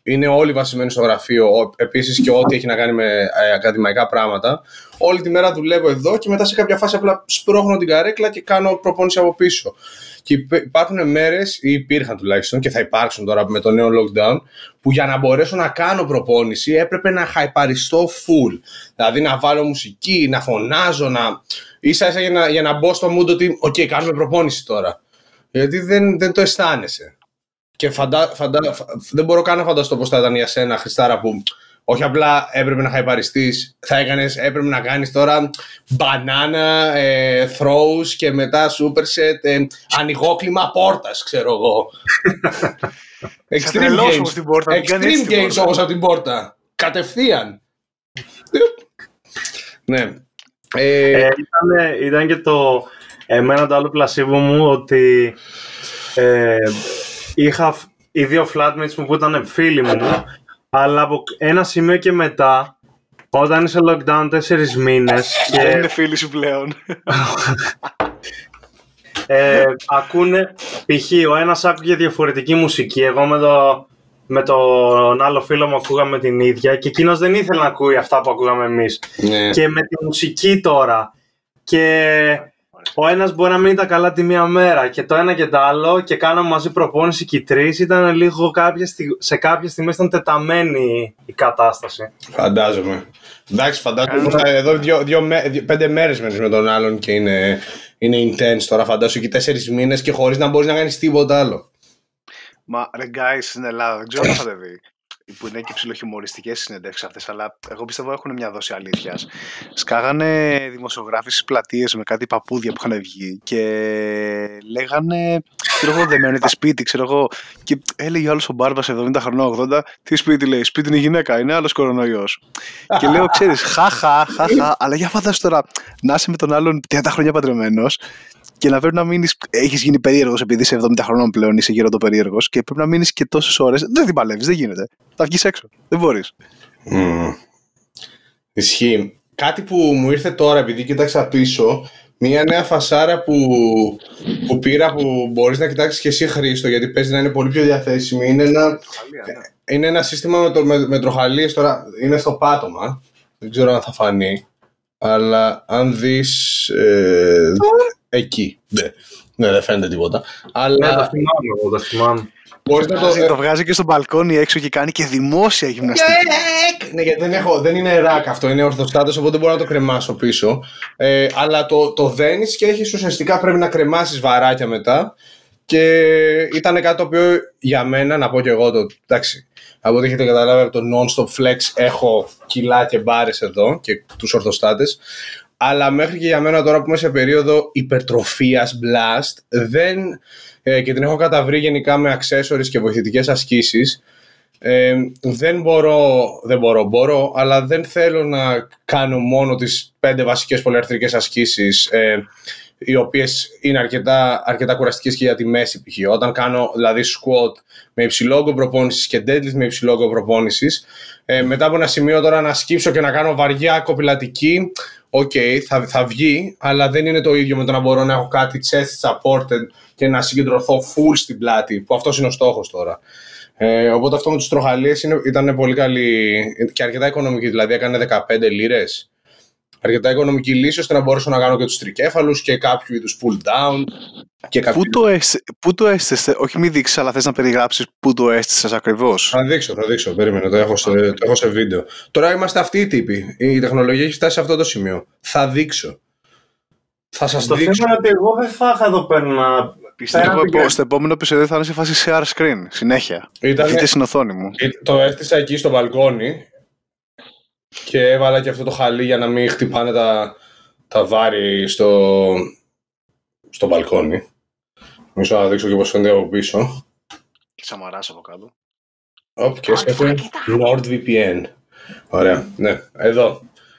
είναι όλοι βασισμένοι στο γραφείο, επίσης και ό,τι έχει να κάνει με ε, ακαδημαϊκά πράγματα. Όλη τη μέρα δουλεύω εδώ και μετά σε κάποια φάση απλά σπρώχνω την καρέκλα και κάνω προπόνηση από πίσω. Και υπάρχουν μέρες, ή υπήρχαν τουλάχιστον και θα υπάρξουν τώρα με το νέο lockdown, που για να μπορέσω να κάνω προπόνηση έπρεπε να χαϊπαριστώ full. Δηλαδή να βάλω μουσική, να φωνάζω, να... ίσα ίσα για να, για να μπω στο mood ότι οκ, okay, κάνουμε προπόνηση τώρα. Γιατί δεν, δεν το αισθάνεσαι. Και φαντα, φαντα, δεν μπορώ καν να φανταστώ πώς θα ήταν για σένα, Χριστάρα, που όχι απλά έπρεπε να χαϊπαριστείς, θα έκανες, έπρεπε να κάνεις τώρα banana, ε, throws και μετά superset, ε, ανοιγόκλιμα πόρτας, ξέρω εγώ. Extreme games, την πόρτα, extreme games όμως από την πόρτα. Κατευθείαν. Ναι. Ε, ε, ήταν, ήταν και το εμένα το άλλο πλασίβο μου ότι ε, είχα οι δύο flatmates μου που ήταν φίλοι μου, αλλά από ένα σημείο και μετά, όταν είσαι lockdown τέσσερις μήνες και... Δεν είναι φίλοι σου πλέον. ε, ακούνε, π.χ. ο ένας άκουγε διαφορετική μουσική, εγώ με, το, με τον άλλο φίλο μου ακούγαμε την ίδια και εκείνος δεν ήθελε να ακούει αυτά που ακούγαμε εμείς. Ναι. Και με τη μουσική τώρα και... Ο ένας μπορεί να μην ήταν καλά τη μία μέρα και το ένα και το άλλο και κάναμε μαζί προπόνηση και οι τρεις. Ήταν λίγο κάποια στι... σε κάποια στιγμή ήταν τεταμένη η κατάσταση. Φαντάζομαι. Εντάξει, φαντάζομαι. Εδώ δύο, δύο, δύο, πέντε μέρες μένεις με τον άλλον και είναι, είναι intense τώρα. Φαντάζομαι και τέσσερις μήνες και χωρίς να μπορείς να κάνεις τίποτα άλλο. Μα ρε guys, στην Ελλάδα δεν ξέρω τι θα δει. Που είναι και ψιλοχιουμοριστικές συνεντεύξεις αυτές, αλλά εγώ πιστεύω έχουν μια δόση αλήθειας. Σκάγανε δημοσιογράφοι στις πλατείες με κάτι παππούδια που είχαν βγει και λέγανε, ξέρω εγώ, δεν μένετε σπίτι, ξέρω εγώ. Και έλεγε άλλος ο Μπάρμπας εβδομήντα χρονών, ογδόντα, τι σπίτι λέει, σπίτι είναι η γυναίκα, είναι άλλος κορονοϊός. Και λέω, ξέρεις, χαχα, χαχα, αλλά για φαντάσου τώρα να είσαι με τον άλλον τριάντα χρόνια παντρεμένος. Και να πρέπει να μείνεις, έχεις γίνει περίεργος επειδή είσαι εβδομήντα χρονών πλέον, είσαι γύρω το περίεργος και πρέπει να μείνεις και τόσες ώρες. Δεν την παλεύεις, δεν γίνεται. Θα βγεις έξω. Δεν μπορείς. Mm. Ισχύει. Κάτι που μου ήρθε τώρα, επειδή κοίταξα πίσω, μια νέα φασάρα που, που πήρα που μπορείς να κοιτάξεις και εσύ, Χρήστο, γιατί παίζει να είναι πολύ πιο διαθέσιμη. Είναι ένα, Τροχαλία, ναι. είναι ένα σύστημα με, το, με, με τροχαλίες τώρα. Είναι στο πάτωμα. Δεν ξέρω αν θα φανεί. Αλλά αν δεις. Ε, εκεί. Ναι. ναι, δεν φαίνεται τίποτα. Αλλά... Ναι, το θυμάμαι εγώ, το θυμάμαι. Μπορείς να το... το βγάζει και στο μπαλκόνι έξω και κάνει και δημόσια γυμναστική. Ναι, γιατί δεν, έχω, δεν είναι ρακ αυτό, είναι ορθοστάτος, οπότε μπορώ να το κρεμάσω πίσω. Ε, αλλά το, το δένεις και έχεις ουσιαστικά πρέπει να κρεμάσεις βαράκια μετά. Και ήταν κάτι το οποίο για μένα, να πω και εγώ το. Εντάξει, από ό,τι έχετε καταλάβει από το non-stop flex, έχω κιλά και μπάρες εδώ και τους ορθοστάτες. Αλλά μέχρι και για μένα τώρα που είμαι σε περίοδο υπερτροφίας blast δεν, ε, και την έχω καταβρει γενικά με accessories και βοηθητικές ασκήσεις, ε, δεν μπορώ, δεν μπορώ, μπορώ, αλλά δεν θέλω να κάνω μόνο τις πέντε βασικές πολυαρθρικές ασκήσεις, ε, οι οποίες είναι αρκετά, αρκετά κουραστικές και για τη μέση π.χ. Όταν κάνω δηλαδή squat με υψηλό όγκο προπόνησης και deadlift με υψηλό όγκο προπόνησης, ε, μετά από ένα σημείο τώρα να σκύψω και να κάνω βαριά κοπηλατική, οκ, okay, θα, θα βγει, αλλά δεν είναι το ίδιο με το να μπορώ να έχω κάτι chest supported και να συγκεντρωθώ full στην πλάτη, που αυτός είναι ο στόχος τώρα. Ε, οπότε αυτό με τους τροχαλίες είναι, ήταν πολύ καλή και αρκετά οικονομική, δηλαδή έκανε δεκαπέντε λίρες. Αρκετά οικονομική λύση ώστε να μπορέσω να κάνω και τους τρικέφαλους και κάποιο είδους pull down. Και κάποιο... Πού το, αισθ... το αίσθεσαι, όχι μη δείξεις, αλλά θες να περιγράψεις πού το αίσθησες ακριβώς. Θα δείξω, θα δείξω, περίμενε, το έχω, σε, το έχω σε βίντεο. Τώρα είμαστε αυτοί οι τύποι, η τεχνολογία έχει φτάσει σε αυτό το σημείο. Θα δείξω. Θα σας το δείξω. Το θέμα είναι ότι εγώ δεν θα είχα εδώ πέρα να... Πιστεύω ότι στο επόμενο επεισόδιο θα είναι σε φάση share screen, συνέχεια. Ήτανε... στην οθόνη μου. Το έστησα εκεί στο μπαλκόνι. Και έβαλα και αυτό το χαλί για να μην χτυπάνε τα, τα βάρη στο, στο μπαλκόνι. Μισό να δείξω και πώς φαίνεται από πίσω. Και Σαμαράς από κάτω. Οπ, και σκέφτομαι NordVPN. Ωραία, ναι, εδώ.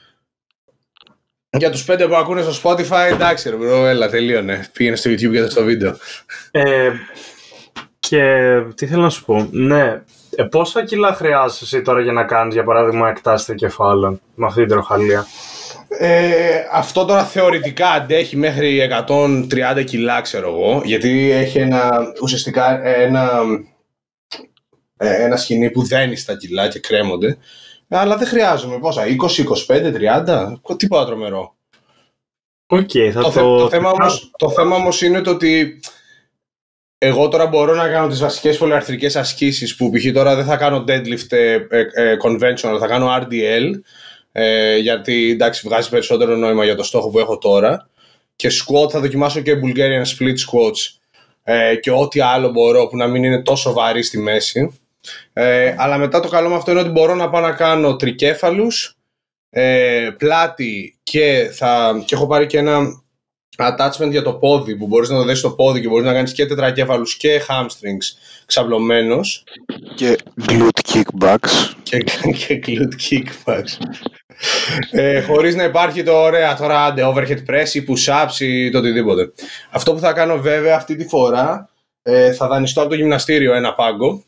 Για τους πέντε που ακούνε στο Spotify, εντάξει ρε μπρο, έλα, τελείωνε. Πήγαινε στο YouTube και στο βίντεο. Ε, και τι θέλω να σου πω, ναι. Ε, πόσα κιλά χρειάζεσαι εσύ τώρα για να κάνεις, για παράδειγμα, εκτάσεις τρικεφάλων με αυτή την τροχαλία? Ε, αυτό τώρα θεωρητικά αντέχει μέχρι εκατόν τριάντα κιλά, ξέρω εγώ, γιατί έχει ένα, ουσιαστικά ένα, ε, ένα σκηνή που δένει στα κιλά και κρέμονται. Αλλά δεν χρειάζομαι πόσα, είκοσι, είκοσι πέντε, τριάντα, τίποτα τρομερό. Okay, θα το, το... το, θέμα όμως, το θέμα όμως είναι το ότι εγώ τώρα μπορώ να κάνω τις βασικές πολυαρθρικές ασκήσεις που π.χ. τώρα δεν θα κάνω deadlift ε, ε, conventional, θα κάνω αρ ντι ελ ε, γιατί εντάξει βγάζει περισσότερο νόημα για το στόχο που έχω τώρα και squat θα δοκιμάσω και Bulgarian split squats ε, και ό,τι άλλο μπορώ που να μην είναι τόσο βαρύ στη μέση ε, αλλά μετά το καλό με αυτό είναι ότι μπορώ να πάω να κάνω τρικέφαλους ε, πλάτη και, θα, και έχω πάρει και ένα attachment για το πόδι που μπορείς να το δέσεις στο πόδι και μπορείς να κάνεις και τετρακέφαλους και hamstrings ξαπλωμένος και glute kickbacks και, και glute kickbacks ε, χωρίς να υπάρχει το ωραία τώρα άντε overhead press ή push-ups ή το οτιδήποτε. Αυτό που θα κάνω βέβαια αυτή τη φορά ε, θα δανειστώ από το γυμναστήριο ένα πάγκο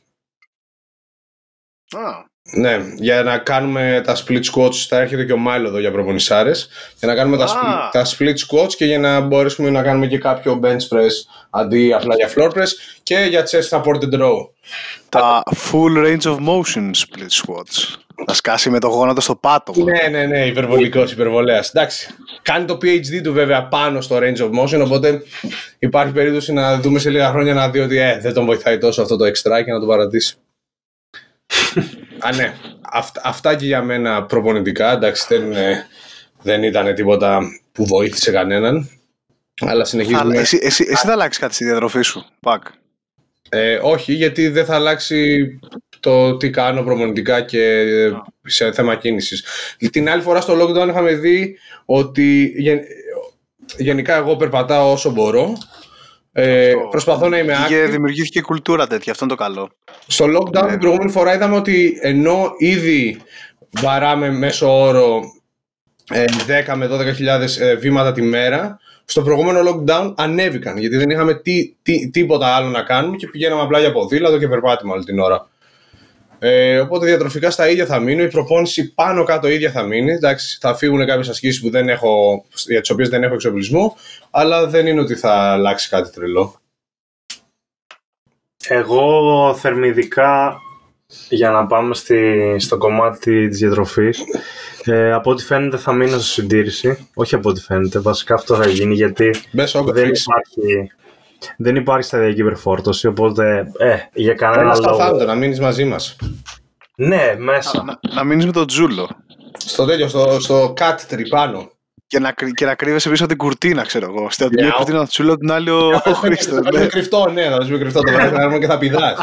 ah. Ναι, για να κάνουμε τα split squats. Θα έρχεται και ο Μάιλο εδώ για προπονησάρες. Για να κάνουμε ah. τα, split, τα split squats και για να μπορέσουμε να κάνουμε και κάποιο bench press αντί απλά για floor press και για chest supported row. Τα full range of motion split squats. Θα σκάσει με το γόνατο στο πάτωμα. Ναι, ναι, ναι, υπερβολικός, υπερβολέας. Εντάξει. Κάνει το πι έιτς ντι του βέβαια πάνω στο range of motion, οπότε υπάρχει περίπτωση να δούμε σε λίγα χρόνια να δει ότι ε, δεν τον βοηθάει τόσο αυτό το extra και να το παρατήσει. Α, ναι. Αυτά, αυτά και για μένα προπονητικά. Εντάξει, δεν, δεν ήταν τίποτα που βοήθησε κανέναν. Αλλά συνεχίζουμε. Α, εσύ, εσύ, εσύ θα αλλάξει κάτι στη διατροφή σου, Πακ. Ε, όχι, γιατί δεν θα αλλάξει το τι κάνω προπονητικά και σε θέμα κίνησης. Την άλλη φορά στο lockdown είχαμε δει ότι γεν, γενικά εγώ περπατάω όσο μπορώ. Ε, προσπαθώ να είμαι active. Και δημιουργήθηκε κουλτούρα τέτοια, αυτό είναι το καλό. Στο lockdown ναι. Την προηγούμενη φορά είδαμε ότι ενώ ήδη βαράμε μέσο όρο ε, δέκα με δώδεκα χιλιάδες ε, βήματα τη μέρα, στο προηγούμενο lockdown ανέβηκαν γιατί δεν είχαμε τι, τι, τίποτα άλλο να κάνουμε και πηγαίναμε απλά για ποδήλατο και περπάτημα όλη την ώρα. Ε, οπότε διατροφικά στα ίδια θα μείνω, η προπόνηση πάνω κάτω ίδια θα μείνει. Εντάξει, θα φύγουν κάποιες ασκήσεις που δεν έχω, για τις οποίες δεν έχω εξοπλισμό, αλλά δεν είναι ότι θα αλλάξει κάτι τρελό. Εγώ θερμιδικά, για να πάμε στη, στο κομμάτι της διατροφής, ε, από ό,τι φαίνεται θα μείνω στη συντήρηση. Όχι από ό,τι φαίνεται, βασικά αυτό θα γίνει γιατί δεν υπάρχει, δεν υπάρχει σταδιακή υπερφόρτωση, οπότε ε, για κανένα λόγο... Ένα να μείνεις μαζί μας. Ναι, μέσα. Να, να, να μείνεις με τον Τζούλο. Στο τέτοιο, στο, στο cat tree πάνω. Και να, και να κρύβεσαι πίσω από την κουρτίνα, ξέρω εγώ. Στην yeah. κουρτίνα του Τζούλο, την άλλη ο, ο Χρήστος. Θα το κρυφτό, ναι, θα το κρυφτό το πράγμα και θα πηδάς.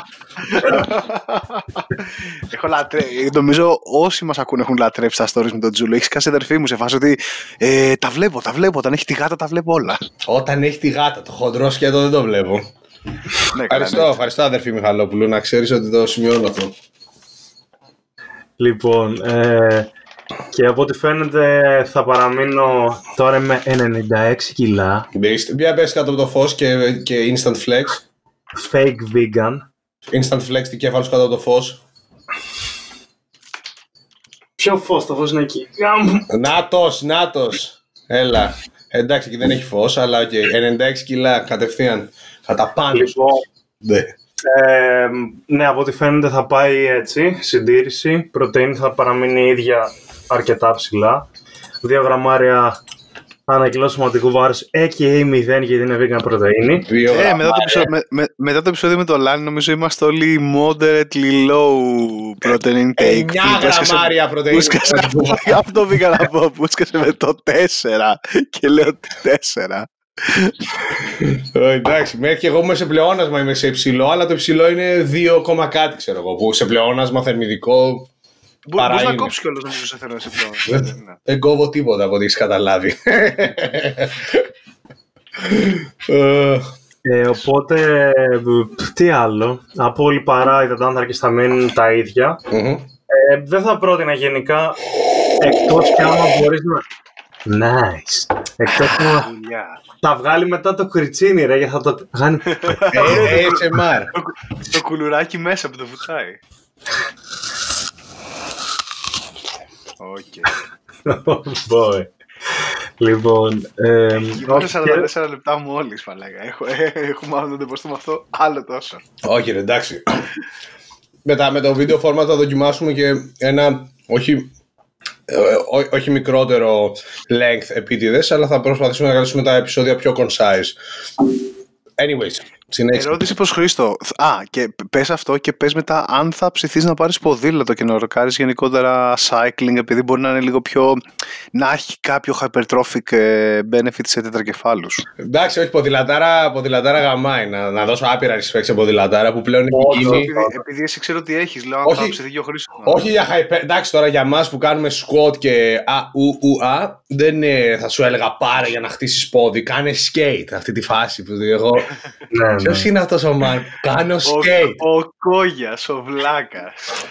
Έχω λατρέψει. Νομίζω όσοι μας ακούνε έχουν λατρέψει τα stories με τον Τζούλο. Έχεις κάσει αδερφή μου σε φάση ότι ε, τα βλέπω, τα βλέπω. Όταν έχει τη γάτα, τα βλέπω όλα. Όταν έχει τη γάτα, το χοντρό σκέτο δεν το βλέπω. Ναι, ευχαριστώ, ευχαριστώ αδερφή Μιχαλόπουλου, να ξέρεις ότι το σημειώνω αυτό. Λοιπόν, ε, και από ό,τι φαίνεται θα παραμείνω τώρα με ενενήντα έξι κιλά. Ποια πες κάτω από το φως και, και instant flex. Fake vegan. Instant flex, τι κέφαλος κάτω από το φως. Ποιο φως, το φως είναι εκεί. Νάτος, νάτος. Έλα. Εντάξει, εκεί δεν έχει φως, αλλά οκ. Okay. ενενήντα έξι κιλά κατευθείαν. Θα τα πάνε. Λοιπόν, ναι. Ε, ναι, από ό,τι φαίνεται θα πάει έτσι. Συντήρηση. Πρωτεΐνη θα παραμείνει ίδια αρκετά ψηλά. Δύο γραμμάρια ανά κιλό σωματικού βάρους έι μηδέν γιατί είναι vegan πρωτεΐνη. Ε, μετά, το επεισόδιο, με, με, μετά το επεισόδιο με το Λάνι νομίζω είμαστε όλοι moderately low protein intake. εννιά γραμμάρια πρωτεΐνη. Αυτό πήγα να πω, που έσκασε με το τέσσερα και λέω τέσσερα. Εντάξει, μέχρι και εγώ είμαι σε πλεόνασμα, είμαι σε υψηλό, αλλά το υψηλό είναι δύο, κάτι ξέρω εγώ, που σε πλεόνασμα θερμιδικό. Μπορείς να κόψεις κιόλας νομίζω σε θέλω σε πλεόνασμα. Δεν κόβω τίποτα από ό,τι έχεις καταλάβει. ε, οπότε, τι άλλο, από όλη παρά οι υδατάνθρακες θα μείνουν τα ίδια. Mm-hmm. ε, δεν θα πρότεινα γενικά, εκτός κι άμα μπορείς να... Nice. Εκτός να τα βγάλει μετά το κριτσίνι ρε, γιατί θα το κάνει... έι ες εμ αρ. Το κουλουράκι μέσα που το βουτάει. Οκ. Boy. Λοιπόν... Είμαστε σαράντα τέσσερα λεπτά μόλις, φαλάγα. Έχουμε μάθει να το υποστούμε αυτό άλλο τόσο. Όχι ρε, εντάξει. με, τα, με το βίντεο format θα δοκιμάσουμε και ένα όχι, ό, όχι μικρότερο length επίτηδες, αλλά θα προσπαθήσουμε να κρατήσουμε τα επεισόδια πιο concise. Anyways, συνέχισε. Ερώτηση προς Χρήστο. Α, και πες αυτό και πες μετά αν θα ψηθείς να πάρεις ποδήλατο και να ροκάρεις γενικότερα cycling, επειδή μπορεί να είναι λίγο πιο... να έχει κάποιο hypertrophic benefit σε τετρακεφάλους. Εντάξει, όχι, ποδηλατάρα, ποδηλατάρα γαμάει. Να, να δώσω άπειρα respect σε ποδηλατάρα που πλέον είναι επικίνδυνη. Επειδή, επειδή εσύ ξέρω τι έχεις, λέω αν θα ψηθεί και ο Χρήστος. Όχι για hyper. Εντάξει, τώρα για μας που κάνουμε squat και α, ου, ου, α, δεν είναι, θα σου έλεγα πάρε για να χτίσεις πόδι. Κάνε skate αυτή τη φάση που εγώ. Ποιος είναι αυτός ο man? Κάνω skate. Ο, ο Κόγιας, ο Βλάκας.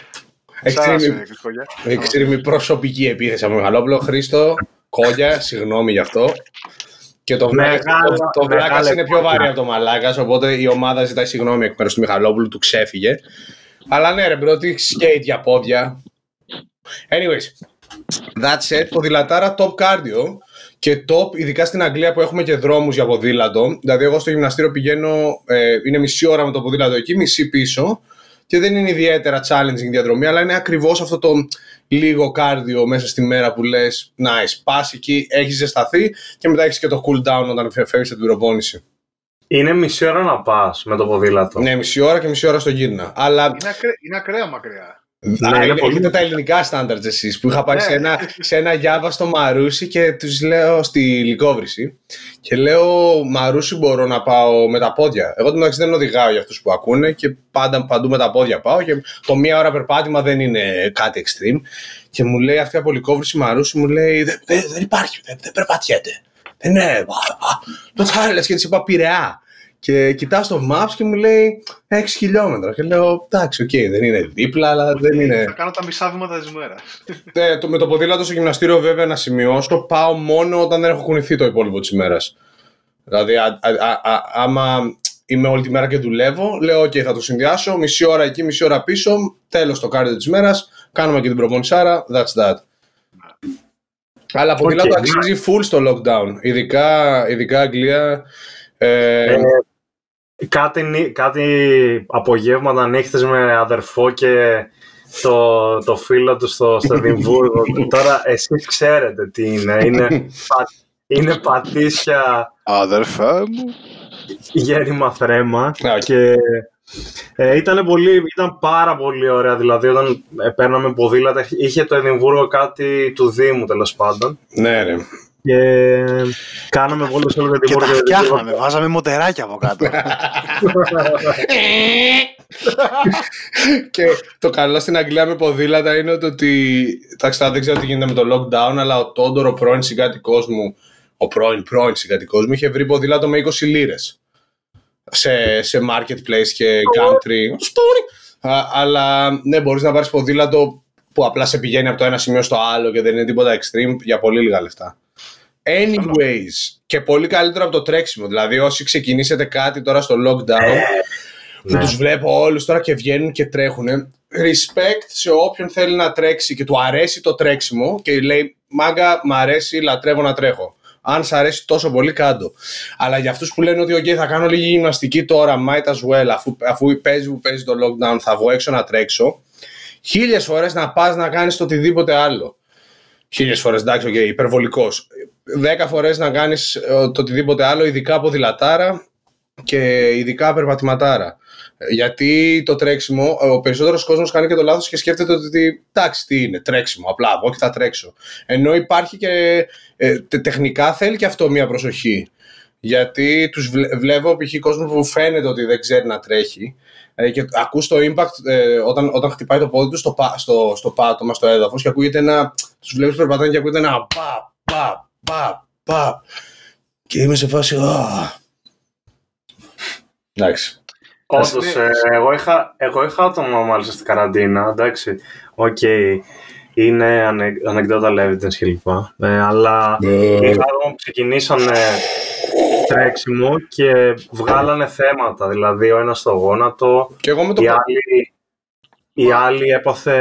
Εξήρημη προσωπική επίθεση από Μεγαλόπουλο. Χρήστο, Κόγια, συγγνώμη γι' αυτό. Και το, το Βλάκας είναι πιο βαρύ από το Μαλάκας, οπότε η ομάδα ζητάει συγγνώμη εκ μέρους του Μιχαλόπουλου, του ξέφυγε. Αλλά ναι ρε μπρο, τι skate για πόδια. Anyways, that's it. Ποδηλατάρα top cardio. Και top, ειδικά στην Αγγλία που έχουμε και δρόμους για ποδήλατο. Δηλαδή, εγώ στο γυμναστήριο πηγαίνω, ε, είναι μισή ώρα με το ποδήλατο εκεί, μισή πίσω. Και δεν είναι ιδιαίτερα challenging διαδρομή, αλλά είναι ακριβώς αυτό το λίγο κάρδιο μέσα στη μέρα που λες nice, πας εκεί, έχεις ζεσταθεί και μετά έχεις και το cool down όταν φεύγεις από την προπόνηση. Είναι μισή ώρα να πας με το ποδήλατο. Ναι, μισή ώρα και μισή ώρα στο γύρνα. Αλλά... Είναι, ακραία, είναι ακραία μακριά. Ναι, είναι πολύ... τα ελληνικά standards εσείς που είχα πάει σε ένα, σε ένα Γιάβα στο Μαρούσι και τους λέω στη Λυκόβρηση και λέω Μαρούσι μπορώ να πάω με τα πόδια. Εγώ μεταξύ δεν οδηγάω για αυτούς που ακούνε και πάντα παντού με τα πόδια πάω και το μία ώρα περπάτημα δεν είναι κάτι extreme και μου λέει αυτή από Λυκόβρηση Μαρούσι μου λέει δεν, δεν, δεν υπάρχει, δεν, δεν περπατιέται. Δεν είναι, το θάλες και της είπα Πειραιά. Και κοιτάω στο Maps και μου λέει έξι χιλιόμετρα. Και λέω εντάξει, οκ, okay, δεν είναι δίπλα, αλλά δεν είναι. Θα κάνω τα μισά βήματα της μέρας. Ναι, το, με το ποδήλατο στο γυμναστήριο, βέβαια, να σημειώσω, πάω μόνο όταν δεν έχω κουνηθεί το υπόλοιπο της ημέρας. Δηλαδή, α, α, α, α, άμα είμαι όλη τη μέρα και δουλεύω, λέω: OK, θα το συνδυάσω. Μισή ώρα εκεί, μισή ώρα πίσω. Τέλος το κάρδιο της ημέρας. Κάνουμε και την προπονησάρα. That's that. Αλλά ποδήλατο okay, αξίζει full στο lockdown. Ειδικά, ειδικά Αγγλία. Ε, ε, κάτι, κάτι απογεύματα νύχτες με αδερφό και το, το φίλο του στο, στο Εδιμβούργο. Τώρα εσείς ξέρετε τι είναι. Είναι, πα, είναι πατήσια. Αδερφέ μου. Γέρημα θρέμα. Okay. Και ε, ήταν, πολύ, ήταν πάρα πολύ ωραία. Δηλαδή όταν ε, παίρναμε ποδήλατα είχε το Εδιμβούργο κάτι του Δήμου τέλος πάντων. Ναι ρε. Και κάναμε βόλτες όλο την πόρτα. Και τα φτιάχναμε, βάζαμε μοτεράκια από κάτω. Και το καλό στην Αγγλία με ποδήλατα είναι ότι, εντάξει, δεν ξέρω τι γίνεται με το lockdown, αλλά ο Τόντορ, ο πρώην συγκάτοικός μου, ο πρώην πρώην συγκάτοικός μου, είχε βρει ποδήλατο με είκοσι λίρες σε, σε marketplace και country. Α, αλλά ναι, μπορείς να πάρεις ποδήλατο που απλά σε πηγαίνει από το ένα σημείο στο άλλο και δεν είναι τίποτα extreme για πολύ λίγα λεφτά. Anyways, και πολύ καλύτερο από το τρέξιμο. Δηλαδή, όσοι ξεκινήσετε κάτι τώρα στο lockdown, ε, που ναι. τους βλέπω όλους τώρα και βγαίνουν και τρέχουν. Respect σε όποιον θέλει να τρέξει και του αρέσει το τρέξιμο και λέει μάγκα, μ' αρέσει, λατρεύω να τρέχω. Αν σ' αρέσει τόσο πολύ, κάντο. Αλλά για αυτούς που λένε ότι okay, θα κάνω λίγη γυμναστική τώρα, might as well, αφού, αφού παίζει που παίζει το lockdown, θα βγω έξω να τρέξω. Χίλιες φορές να πας να κάνεις το οτιδήποτε άλλο. Χίλιες φορές, εντάξει, okay, υπερβολικός. Δέκα φορές να κάνεις το οτιδήποτε άλλο, ειδικά ποδηλατάρα και ειδικά περπατηματάρα. Γιατί το τρέξιμο, ο περισσότερος κόσμος κάνει και το λάθος και σκέφτεται ότι εντάξει, τι είναι, τρέξιμο, απλά εγώ και θα τρέξω. Ενώ υπάρχει και ε, τεχνικά θέλει και αυτό μια προσοχή. Γιατί τους βλέ, βλέπω π.χ. κόσμο που φαίνεται ότι δεν ξέρει να τρέχει ε, και ακούς το impact ε, όταν, όταν χτυπάει το πόδι του στο, στο, στο πάτωμα, στο έδαφος και ακούγεται ένα, τους βλέπεις περπατάνε και ακούγεται ένα παπ, παπ, παπ, παπ και είμαι σε φάση oh. Εντάξει. Όντως, ε, εγώ, είχα, εγώ είχα άτομα μάλιστα στην καραντίνα, εντάξει, οκ, okay, είναι ανε, anecdotal evidence κλπ. Ε, αλλά yeah. είχα άτομα που ξεκινήσανε τρέξιμο και βγάλανε θέματα, δηλαδή ο ένας στο γόνατο, και εγώ με το η, άλλη, η άλλη έπαθε,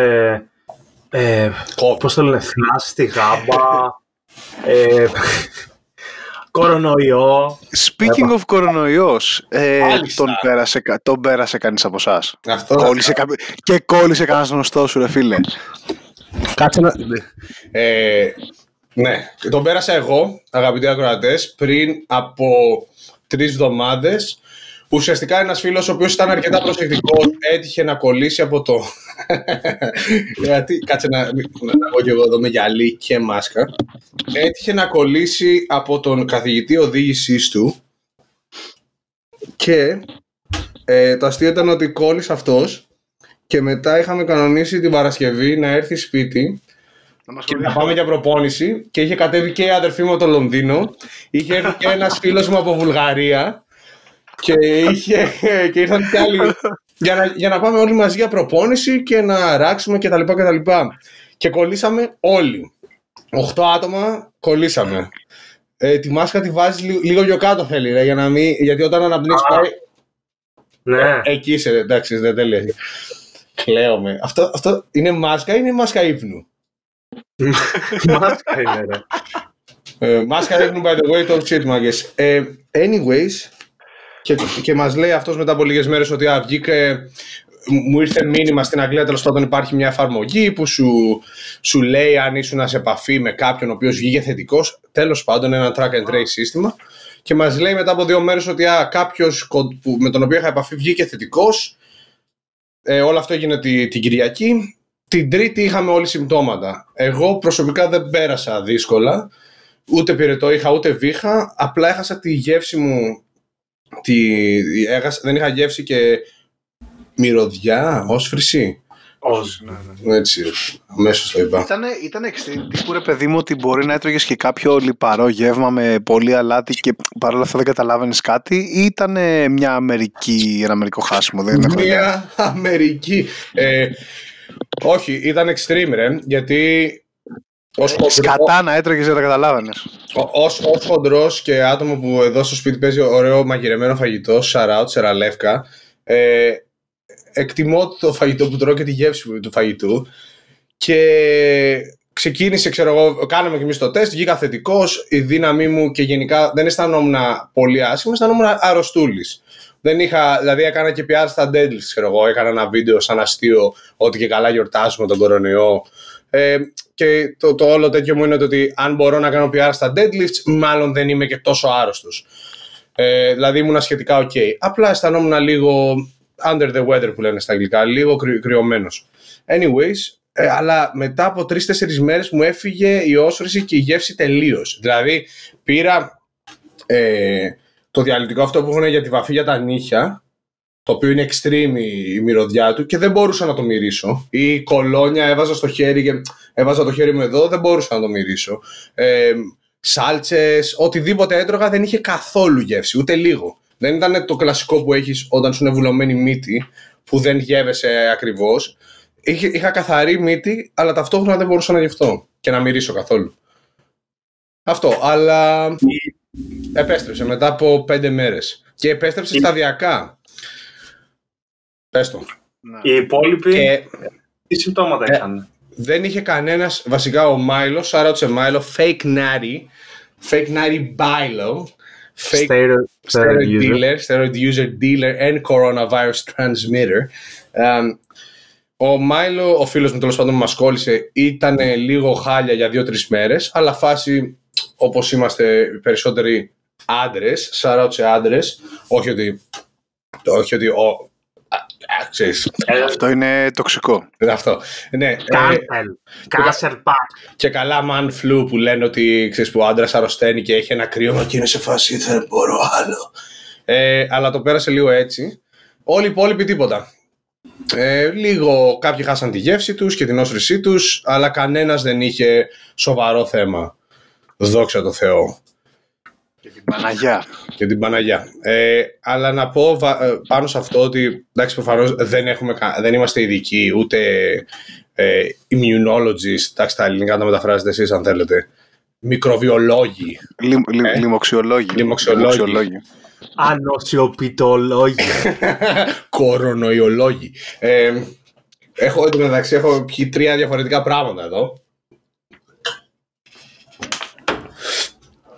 ε, πώς το λένε, θνάση στη γάμπα, ε, κορονοϊό. Speaking of κορονοϊός, ε, τον, πέρασε, τον πέρασε κανείς από εσάς? Αυτό. Κόλλησε κα... Και κόλλησε κανένας γνωστό σου, ρε φίλε. Κάτσε να... Ε, ναι, τον πέρασα εγώ, αγαπητοί ακροατές, πριν από τρεις εβδομάδες. Ουσιαστικά ένας φίλος ο οποίος ήταν αρκετά προσεκτικός έτυχε να κολλήσει από το... Γιατί, κάτσε να, να πω και εγώ εδώ με γυαλί και μάσκα. Έτυχε να κολλήσει από τον καθηγητή οδήγησής του και ε, το αστείο ήταν ότι κόλλησε αυτός και μετά είχαμε κανονίσει την Παρασκευή να έρθει σπίτι να και να πάμε για προπόνηση και είχε κατέβει και η αδερφή μου από το Λονδίνο, είχε έρθει και ένας φίλος μου από Βουλγαρία και, είχε, και ήρθαν κι άλλοι για να, για να πάμε όλοι μαζί για προπόνηση και να ράξουμε κτλ. Και, και, και κολλήσαμε όλοι. Οχτώ άτομα κολλήσαμε. Ε, τη μάσκα τη βάζει λίγο, λίγο πιο κάτω θέλει, ρε, για να μην, γιατί όταν αναπνέεις πάει... Ναι. Ε, εκεί είσαι, εντάξει, δεν τέλεια. Κλαίομαι. Αυτό, αυτό είναι μάσκα ή είναι μάσκα ύπνου? Μάσκα είναι, ρε. Ε, μάσκα ύπνου, by the way, don't shit, μάγκες. Ε, anyways, και, και μας λέει αυτός μετά από λίγες μέρες ότι α, βγήκε, μου ήρθε μήνυμα στην Αγγλία, τέλος πάντων υπάρχει μια εφαρμογή που σου, σου λέει αν ήσουν σε επαφή με κάποιον ο οποίος βγήκε θετικός, τέλος πάντων ένα track and trace σύστημα, και μας λέει μετά από δύο μέρες ότι α, κάποιος που, με τον οποίο είχα επαφή βγήκε θετικός. Ε, όλο αυτό έγινε τη, την Κυριακή. Την Τρίτη είχαμε όλοι συμπτώματα. Εγώ προσωπικά δεν πέρασα δύσκολα, ούτε πυρετό είχα ούτε βήχα, απλά έχασα τη γεύση μου. Τη, έχασα, δεν είχα γεύση και μυρωδιά, όσφρηση. Όχι, ναι, ναι. Έτσι, αμέσως το είπα. Ήτανε, ήταν extreme τύπου, ρε παιδί μου, ότι μπορεί να έτρωγες και κάποιο λιπαρό γεύμα με πολύ αλάτι και παρόλα αυτά δεν καταλάβαινες κάτι, ή ήταν μια Αμερική, ένα αμερικό χάσιμο? Δεν έχω ιδέα. Μια Αμερική. Ε, όχι, ήταν extreme, ρε, γιατί ως χοντρό, σκατά να έτρωγες, δεν τα καταλάβαινες. Ως, ως χοντρός και άτομο που εδώ στο σπίτι παίζει ωραίο μαγειρεμένο φαγητό, σαράουτ, σεραλεύκα, ε, εκτιμώ το φαγητό που τρώω και τη γεύση του φαγητού και ξεκίνησε, ξέρω εγώ, κάναμε και εμείς το τεστ, βγήκα θετικός, η δύναμή μου και γενικά δεν αισθανόμουν πολύ άσχημα, αισθανόμουν αρρωστούλης. Δεν είχα, δηλαδή έκανα και πι αρ στα deadlifts, ξέρω εγώ, έκανα ένα βίντεο σαν αστείο ότι και καλά γιορτάζουμε τον κορονοϊό. Ε, και το, το όλο τέτοιο μου είναι ότι αν μπορώ να κάνω πι αρ στα deadlifts, μάλλον δεν είμαι και τόσο άρρωστος. Ε, δηλαδή ήμουν σχετικά ok. Απλά αισθανόμουν λίγο under the weather που λένε στα αγγλικά, λίγο κρυ, κρυωμένος. Anyways, ε, αλλά μετά από τρεις-τέσσερις μέρες μου έφυγε η όσφρηση και η γεύση τελείως. Δηλαδή πήρα ε, το διαλυτικό αυτό που έχουν για τη βαφή για τα νύχια, το οποίο είναι extreme η μυρωδιά του και δεν μπορούσα να το μυρίσω. Ή κολόνια έβαζα στο χέρι και έβαζα το χέρι μου εδώ, δεν μπορούσα να το μυρίσω. Ε, σάλτσες, οτιδήποτε έτρωγα δεν είχε καθόλου γεύση, ούτε λίγο. Δεν ήταν το κλασικό που έχεις όταν σου είναι βουλωμένη μύτη, που δεν γεύεσαι ακριβώς. Είχε, είχα καθαρή μύτη, αλλά ταυτόχρονα δεν μπορούσα να γευτώ και να μυρίσω καθόλου. Αυτό, αλλά επέστρεψε μετά από πέντε μέρες. Και επέστρεψε σταδιακά. Πες το. Οι υπόλοιποι και... τι συμπτώματα ε, είχαν? Δεν είχε κανένας, βασικά ο Μάιλος, shout out σε Μάιλο, fake natty, fake natty Bilo, fake steroid, steroid dealer, steroid user dealer and coronavirus transmitter. Um, ο Μάιλο, ο φίλος μου τέλος πάντων που μας κόλλησε, ήταν λίγο χάλια για δύο-τρεις μέρες, αλλά φάση όπως είμαστε περισσότεροι άντρες, shout out σε άντρες, όχι ότι, όχι ότι ο, Α, ξέρεις. Αυτό είναι τοξικό. Αυτό. Ναι, Κάρπελ. Κάσερ πακ. Και καλά man flu που λένε ότι ξέρεις, που ο άντρας αρρωσταίνει και έχει ένα κρύωμα και είναι σε φάση δεν μπορώ άλλο. Ε, αλλά το πέρασε λίγο έτσι. Όλοι οι υπόλοιποι τίποτα. Ε, λίγο κάποιοι χάσαν τη γεύση τους και την όσφρησή τους, αλλά κανένας δεν είχε σοβαρό θέμα. Δόξα τω Θεώ. Και την Παναγιά. Και την Παναγιά. Ε, αλλά να πω πάνω σε αυτό ότι εντάξει, προφανώς δεν, έχουμε, δεν είμαστε ειδικοί, ούτε ε, immunologists, εντάξει, τα ελληνικά τα μεταφράζετε εσείς αν θέλετε. Μικροβιολόγοι. Λι, λι, ε? Λιμοξιολόγοι. Λιμοξιολόγοι. Ανοσιοπιτολόγοι. Κορονοϊολόγοι. Ε, έχω εντωμεταξύ έχω πιει τρία διαφορετικά πράγματα εδώ.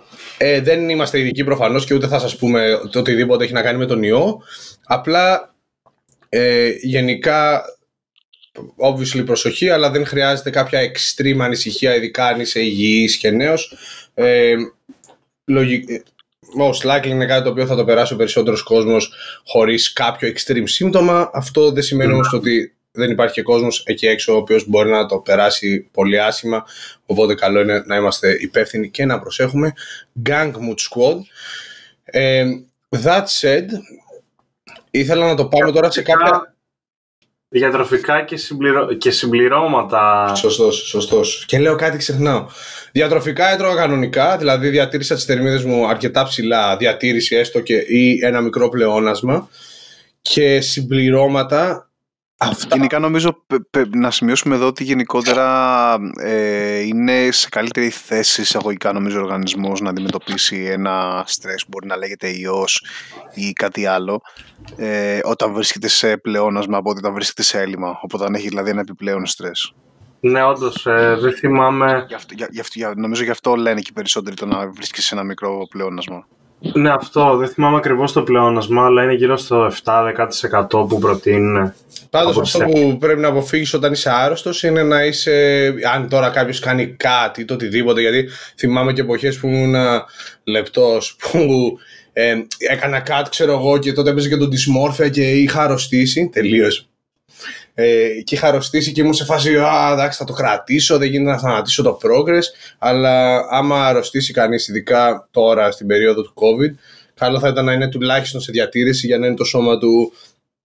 Ε, δεν είμαστε ειδικοί προφανώς και ούτε θα σας πούμε το οτιδήποτε έχει να κάνει με τον ιό. Απλά ε, γενικά, obviously προσοχή, αλλά δεν χρειάζεται κάποια extreme ανησυχία, ειδικά αν είσαι υγιής και νέος. Ε, λογι... Most likely είναι κάτι το οποίο θα το περάσει ο περισσότερος κόσμος χωρίς κάποιο extreme σύμπτωμα. Αυτό δεν σημαίνει mm. όμως ότι δεν υπάρχει και κόσμος εκεί έξω ο οποίος μπορεί να το περάσει πολύ άσχημα. Οπότε καλό είναι να είμαστε υπεύθυνοι και να προσέχουμε. Gang Mood Squad. Ε, that said, ήθελα να το πάμε τώρα σε κάποια... Διατροφικά και, συμπληρω... και συμπληρώματα. Σωστός, σωστός. Και λέω κάτι ξεχνάω. Διατροφικά έτρωγα κανονικά, δηλαδή διατήρησα τις θερμίδες μου αρκετά ψηλά, διατήρηση έστω και ή ένα μικρό πλεόνασμα. Και συμπληρώματα. Αυτά. Γενικά νομίζω π, π, να σημειώσουμε εδώ ότι γενικότερα ε, είναι σε καλύτερη θέση εισαγωγικά νομίζω ο οργανισμός να αντιμετωπίσει ένα στρες που μπορεί να λέγεται ιός ή κάτι άλλο ε, όταν βρίσκεται σε πλεόνασμα από ότι όταν βρίσκεται σε έλλειμμα, οπότε αν έχει δηλαδή ένα επιπλέον στρες. Ναι, όντως, ε, δεν θυμάμαι. Γι αυτό, για, για, για, νομίζω γι' αυτό λένε και οι περισσότεροι το να βρίσκεσαι σε ένα μικρό πλεόνασμα. Ναι, αυτό. Δεν θυμάμαι ακριβώς το πλεόνασμα, αλλά είναι γύρω στο επτά με δέκα τοις εκατό που προτείνουν. Πάντως αυτό που πρέπει να αποφύγεις όταν είσαι άρρωστος είναι να είσαι, αν τώρα κάποιος κάνει κάτι, το οτιδήποτε, γιατί θυμάμαι και εποχές που ήμουν λεπτός, που ε, έκανα κάτι, ξέρω εγώ, και τότε έπαιζε και τον Dysmorphia και είχα αρρωστήσει, τελείως. Ε, και είχα αρρωστήσει και ήμουν σε φάση, α, εντάξει, θα το κρατήσω, δεν γίνεται να σταματήσω το progress, αλλά άμα αρρωστήσει κανείς, ειδικά τώρα στην περίοδο του COVID, καλό θα ήταν να είναι τουλάχιστον σε διατήρηση για να είναι το σώμα του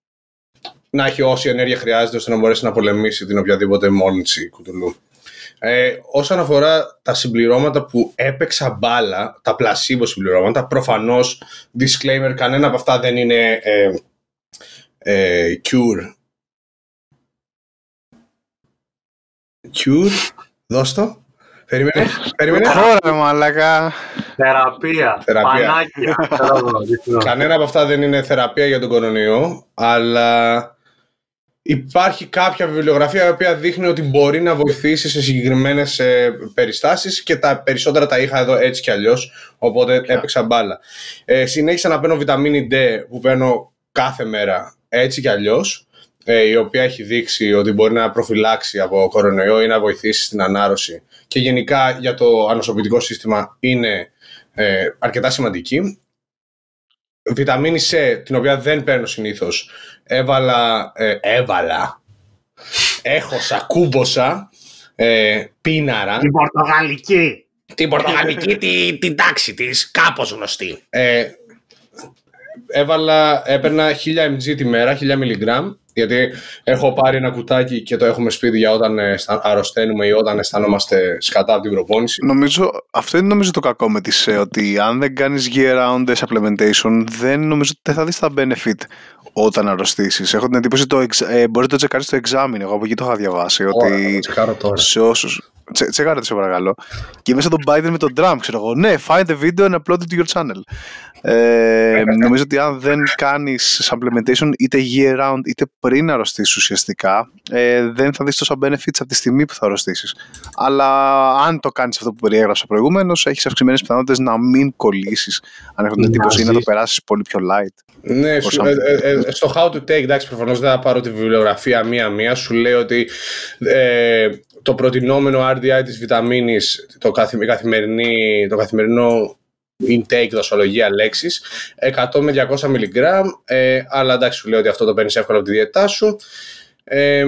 να έχει όση ενέργεια χρειάζεται ώστε να μπορέσει να πολεμήσει την οποιαδήποτε μόλυνση κουτουλού. Ε, όσον αφορά τα συμπληρώματα που έπαιξα μπάλα, τα placebo συμπληρώματα, προφανώς, disclaimer, κανένα από αυτά δεν είναι ε, ε, cure. Cure, δώσ' το. Περίμενε, περίμενε. Ωραία, μαλάκα. Θεραπεία, πανάκια. Κανένα από αυτά δεν είναι θεραπεία για τον κορονοϊό, αλλά υπάρχει κάποια βιβλιογραφία η οποία δείχνει ότι μπορεί να βοηθήσει σε συγκεκριμένες ε, περιστάσεις και τα περισσότερα τα είχα εδώ έτσι κι αλλιώς, οπότε yeah. έπαιξα μπάλα. Ε, συνέχισα να παίρνω βιταμίνη D που παίρνω κάθε μέρα έτσι κι αλλιώς, ε, η οποία έχει δείξει ότι μπορεί να προφυλάξει από κορονοϊό ή να βοηθήσει στην ανάρρωση και γενικά για το ανοσοποιητικό σύστημα είναι ε, αρκετά σημαντική. Βιταμίνη C, την οποία δεν παίρνω συνήθως, έβαλα, ε, έβαλα, έχωσα, κούμποσα, ε, πίναρα. Την πορτογαλική. Την πορτογαλική, την, την τάξη της, κάπως γνωστή. Ε, έβαλα, έπαιρνα χίλια μιλιγκράμμ τη μέρα, χίλια μιλιγκράμμ, γιατί έχω πάρει ένα κουτάκι και το έχουμε σπίτι για όταν ε, αρρωσταίνουμε ή όταν αισθανόμαστε σκατά από την προπόνηση. Νομίζω, αυτό είναι νομίζω το κακό με τη ΣΕ, ότι αν δεν κάνεις year-round supplementation, δεν νομίζω ότι δεν θα δεις τα benefit όταν αρρωστήσεις. Έχω την εντύπωση ότι ε, μπορείτε να το τσεκάρεις στο examine. Εγώ από εκεί το είχα διαβάσει. Ωραία, ότι τσεκάρω τώρα. Σε όσους. Τσε, τσεκάρετε σε παρακαλώ. Και μέσα τον Biden με τον Trump, ξέρω εγώ. Ναι, find the video and upload it to your channel. Ε, νομίζω ότι αν δεν κάνεις supplementation είτε year round είτε πριν αρρωστήσεις ουσιαστικά, ε, δεν θα δεις τόσα benefits από τη στιγμή που θα αρρωστήσεις. Αλλά αν το κάνεις αυτό που περιέγραψα προηγουμένως, έχεις αυξημένες πιθανότητες να μην κολλήσεις. Αν έχω την εντύπωση ή να το περάσεις πολύ πιο light. Ναι, σου, ε, ε, ε, στο how to take, εντάξει, προφανώς δεν θα πάρω τη βιβλιογραφία μία-μία. Σου λέει ότι ε, το προτινόμενο αρ ντι άι της βιταμίνης, το, καθη, καθημερινή, το καθημερινό intake, δοσολογία λέξης, εκατό με διακόσια μιλιγκράμμ, ε, αλλά εντάξει, σου λέει ότι αυτό το παίρνεις εύκολα από τη διαιτά σου. Ε,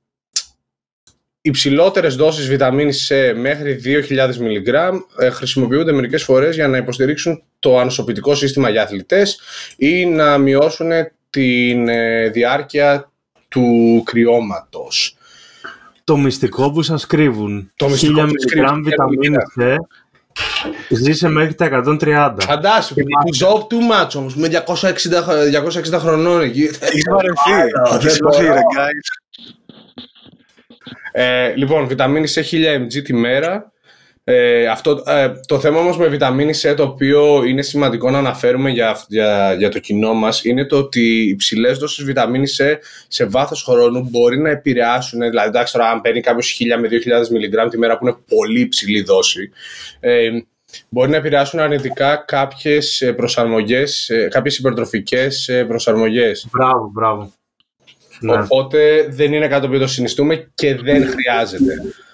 υψηλότερες δόσεις βιταμίνης C μέχρι δύο χιλιάδες μιλιγκράμμ ε, χρησιμοποιούνται μερικές φορές για να υποστηρίξουν το ανοσοποιητικό σύστημα για αθλητές ή να μειώσουν τη ε, διάρκεια του κρυώματος. Το μυστικό που σας κρύβουν. Το χίλια μιλιγκράμμ βιταμίνη C ζήσε μέχρι τα εκατόν τριάντα. Φαντάσου, του job too much όμως, με διακόσια εξήντα χρονών εκεί. Έχει βαρεθεί. Ε, λοιπόν, βιταμίνη C χίλια μιλιγκράμμ τη μέρα. Ε, αυτό, ε, το θέμα όμως με βιταμίνη C, το οποίο είναι σημαντικό να αναφέρουμε για, για, για το κοινό μας, είναι το ότι οι υψηλές δόσεις βιταμίνη C σε βάθος χρόνου μπορεί να επηρεάσουν, δηλαδή εντάξει τώρα αν παίρνει κάποιος χίλια με δύο χιλιάδες μιλιγκράμμ τη μέρα που είναι πολύ υψηλή δόση, ε, μπορεί να επηρεάσουν αρνητικά κάποιες προσαρμογές, κάποιες υπερτροφικές προσαρμογές. Μπράβο, μπράβο. Οπότε δεν είναι κάτι που το συνιστούμε και δεν χρειάζεται.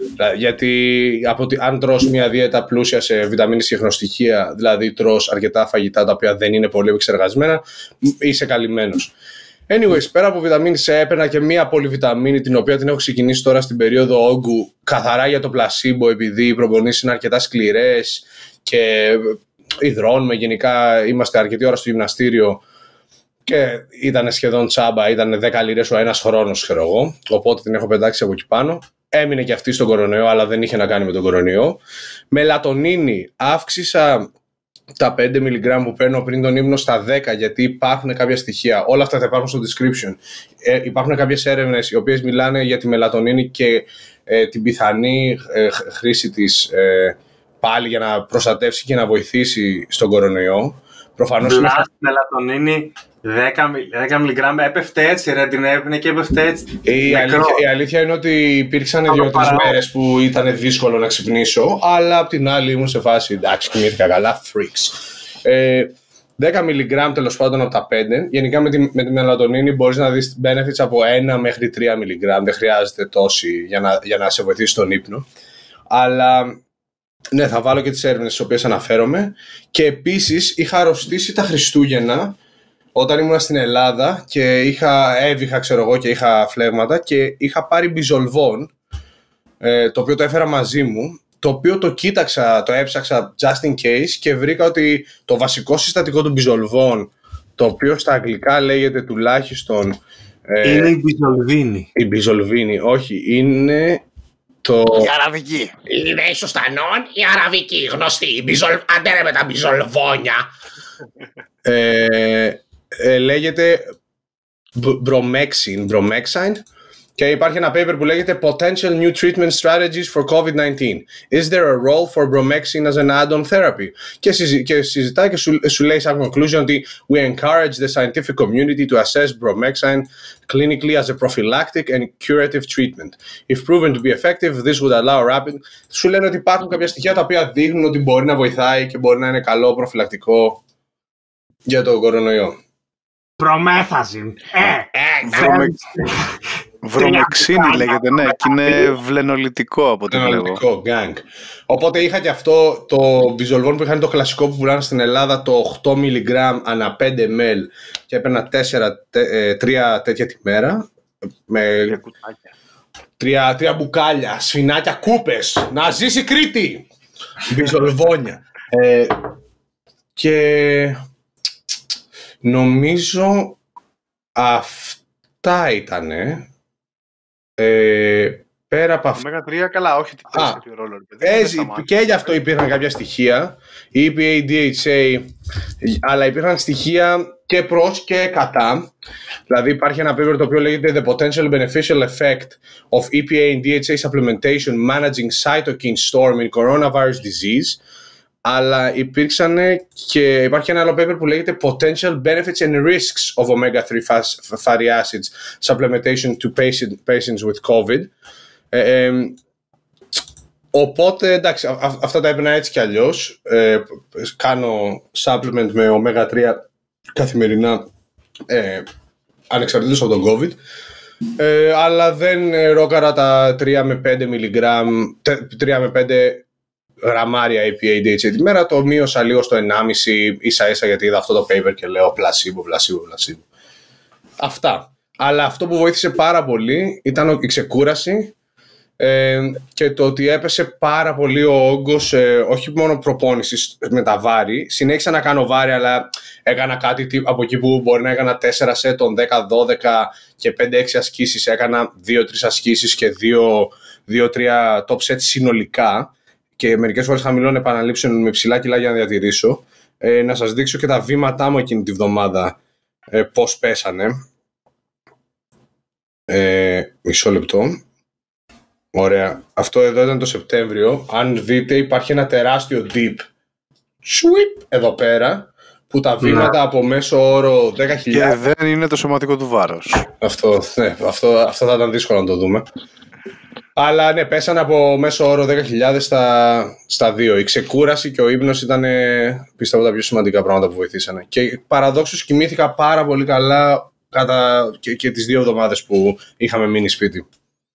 Γιατί από, αν τρως μια δίαιτα πλούσια σε βιταμίνες και χρονοστοιχεία, δηλαδή τρως αρκετά φαγητά τα οποία δεν είναι πολύ επεξεργασμένα, είσαι καλυμμένος. Anyways, πέρα από βιταμίνη C, έπαιρνα και μία πολυβιταμίνη, την οποία την έχω ξεκινήσει τώρα στην περίοδο όγκου, καθαρά για το πλασίμπο, επειδή οι προπονήσεις είναι αρκετά σκληρές και υδρώνουμε. Γενικά είμαστε αρκετή ώρα στο γυμναστήριο και ήταν σχεδόν τσάμπα, ήταν δέκα λίρες ο ένας χρόνος, ξέρω εγώ. Οπότε την έχω πετάξει από εκεί πάνω. Έμεινε και αυτή στον κορονοϊό, αλλά δεν είχε να κάνει με τον κορονοϊό. Μελατονίνη, αύξησα τα πέντε μιλιγκράμμ που παίρνω πριν τον ύπνο στα δέκα, γιατί υπάρχουν κάποια στοιχεία. Όλα αυτά θα υπάρχουν στο description. Ε, υπάρχουν κάποιες έρευνες οι οποίες μιλάνε για τη μελατονίνη και ε, την πιθανή ε, χρήση της ε, πάλι για να προστατεύσει και να βοηθήσει στον κορονοϊό. Προφανώς είναι... μελατονίνη δέκα μιλιγκράμμ έπεφτε έτσι, ρε, την έπαιρνε και έπεφτε έτσι. Η αλήθεια, η αλήθεια είναι ότι υπήρξαν δύο-τρεις μέρες που ήταν δύσκολο να ξυπνήσω, αλλά απ' την άλλη ήμουν σε φάση, εντάξει, κοιμήθηκα καλά, freaks. Ε, δέκα μιλιγκράμμ τέλος πάντων από τα πέντε. Γενικά με τη, με τη μελατονίνη μπορείς να δεις benefits από ένα μέχρι τρία μιλιγκράμμ. Δεν χρειάζεται τόση για να, για να σε βοηθήσει στον ύπνο. Αλλά ναι, θα βάλω και τις έρευνες στις οποίες αναφέρομαι. Και επίσης είχα αρρωστήσει τα Χριστούγεννα όταν ήμουν στην Ελλάδα και είχα έβηχα, ξέρω εγώ, και είχα φλέγματα και είχα πάρει μπιζολβόν, ε, το οποίο το έφερα μαζί μου, το οποίο το κοίταξα, το έψαξα just in case και βρήκα ότι το βασικό συστατικό του μπιζολβόν, το οποίο στα αγγλικά λέγεται τουλάχιστον... Ε, είναι η μπιζολβίνη. Η μπιζολβίνη, όχι, είναι... Το... Η αραβική. Είναι ίσως τα νόν, η αραβική, γνωστή. Η μπιζολ... Αντέρε με τα μπιζολβόνια. ε, ε, λέγεται Bromexine, Bromexine. Και υπάρχει ένα paper που λέγεται Potential New Treatment Strategies for COVID nineteen. Is there a role for Bromexine as an add-on therapy? Και, συζη... και συζητάει και σου, σου λέει σαν conclusion ότι We encourage the scientific community to assess Bromexine clinically as a prophylactic and curative treatment. If proven to be effective, this would allow rapid... Σου λένε ότι υπάρχουν κάποια στοιχεία τα οποία δείχνουν ότι μπορεί να βοηθάει και μπορεί να είναι καλό προφυλακτικό για τον κορονοϊό. Προμέθαζιν. Ε, ε, Βρομεξίνη λέγεται, ναι, και είναι βλενολιτικό από ό,τι βλέπω. Βλενολιτικό, gang. Οπότε είχα και αυτό το μπιζολβόν που είχαν το κλασικό που πουλάνε στην Ελλάδα, το οκτώ μιλιγκράμμ ανά πέντε μιλιλίτρα και έπαιρνα τρία τέτοια τη μέρα. Με τρία, τρία μπουκάλια, σφινάκια, κούπες. Να ζήσει η Κρήτη! Μπιζολβόνια. ε, και νομίζω αυτά ήτανε. Ε, πέρα από αυτό. Ωμέγα τρία, καλά, όχι. Α, έτσι, και γι' αυτό υπήρχαν κάποια στοιχεία. Η ι πι έι, ντι έιτς έι, αλλά υπήρχαν στοιχεία και προς και κατά. Δηλαδή υπάρχει ένα paper το οποίο λέγεται The Potential Beneficial Effect of ι πι έι and ντι έιτς έι Supplementation Managing Cytokine Storm in Coronavirus Disease. Αλλά υπήρξαν και υπάρχει ένα άλλο paper που λέγεται Potential Benefits and Risks of omega three fatty acids Supplementation to patient, patients with COVID. Ε, ε, οπότε, εντάξει, α, α, αυτά τα έπαιρνα έτσι κι αλλιώς. Ε, κάνω supplement με omega τρία καθημερινά, ε, ανεξαρτήτως από τον COVID. Ε, αλλά δεν ρόκαρα τα τρία με πέντε μιλιγκράμμ, τρία με πέντε γραμμάρια ι πι έι ντι έιτς έι τη μέρα, το μείωσα λίγο στο ενάμιση ίσα ίσα γιατί είδα αυτό το paper και λέω πλασίμπο, πλασίμπο, πλασίμπο. Αυτά. Αλλά αυτό που βοήθησε πάρα πολύ ήταν η ξεκούραση ε, και το ότι έπεσε πάρα πολύ ο όγκος, ε, όχι μόνο προπόνησης με τα βάρη. Συνέχισα να κάνω βάρη, αλλά έκανα κάτι από εκεί που μπορεί να έκανα τέσσερα σετ των δέκα δώδεκα και πέντε έξι ασκήσεις. Έκανα δύο τρεις ασκήσεις και δύο τρία top set συνολικά. Και μερικές φορές χαμηλών επαναλήψεων με ψηλά κιλά για να διατηρήσω. Ε, να σας δείξω και τα βήματά μου εκείνη τη βδομάδα, ε, πώς πέσανε. Ε, μισό λεπτό. Ωραία. Αυτό εδώ ήταν το Σεπτέμβριο. Αν δείτε υπάρχει ένα τεράστιο dip. Sweep εδώ πέρα. Που τα βήματα από μέσο όρο δέκα χιλιάδες. Και δεν είναι το σωματικό του βάρος. Αυτό, ναι, αυτό, αυτό θα ήταν δύσκολο να το δούμε. Αλλά ναι, πέσανε από μέσο όρο δέκα χιλιάδες στα, στα δύο. Η ξεκούραση και ο ύπνος ήταν, πιστεύω, τα πιο σημαντικά πράγματα που βοηθήσανε. Και παραδόξως κοιμήθηκα πάρα πολύ καλά κατά και, και τις δύο εβδομάδες που είχαμε μείνει σπίτι.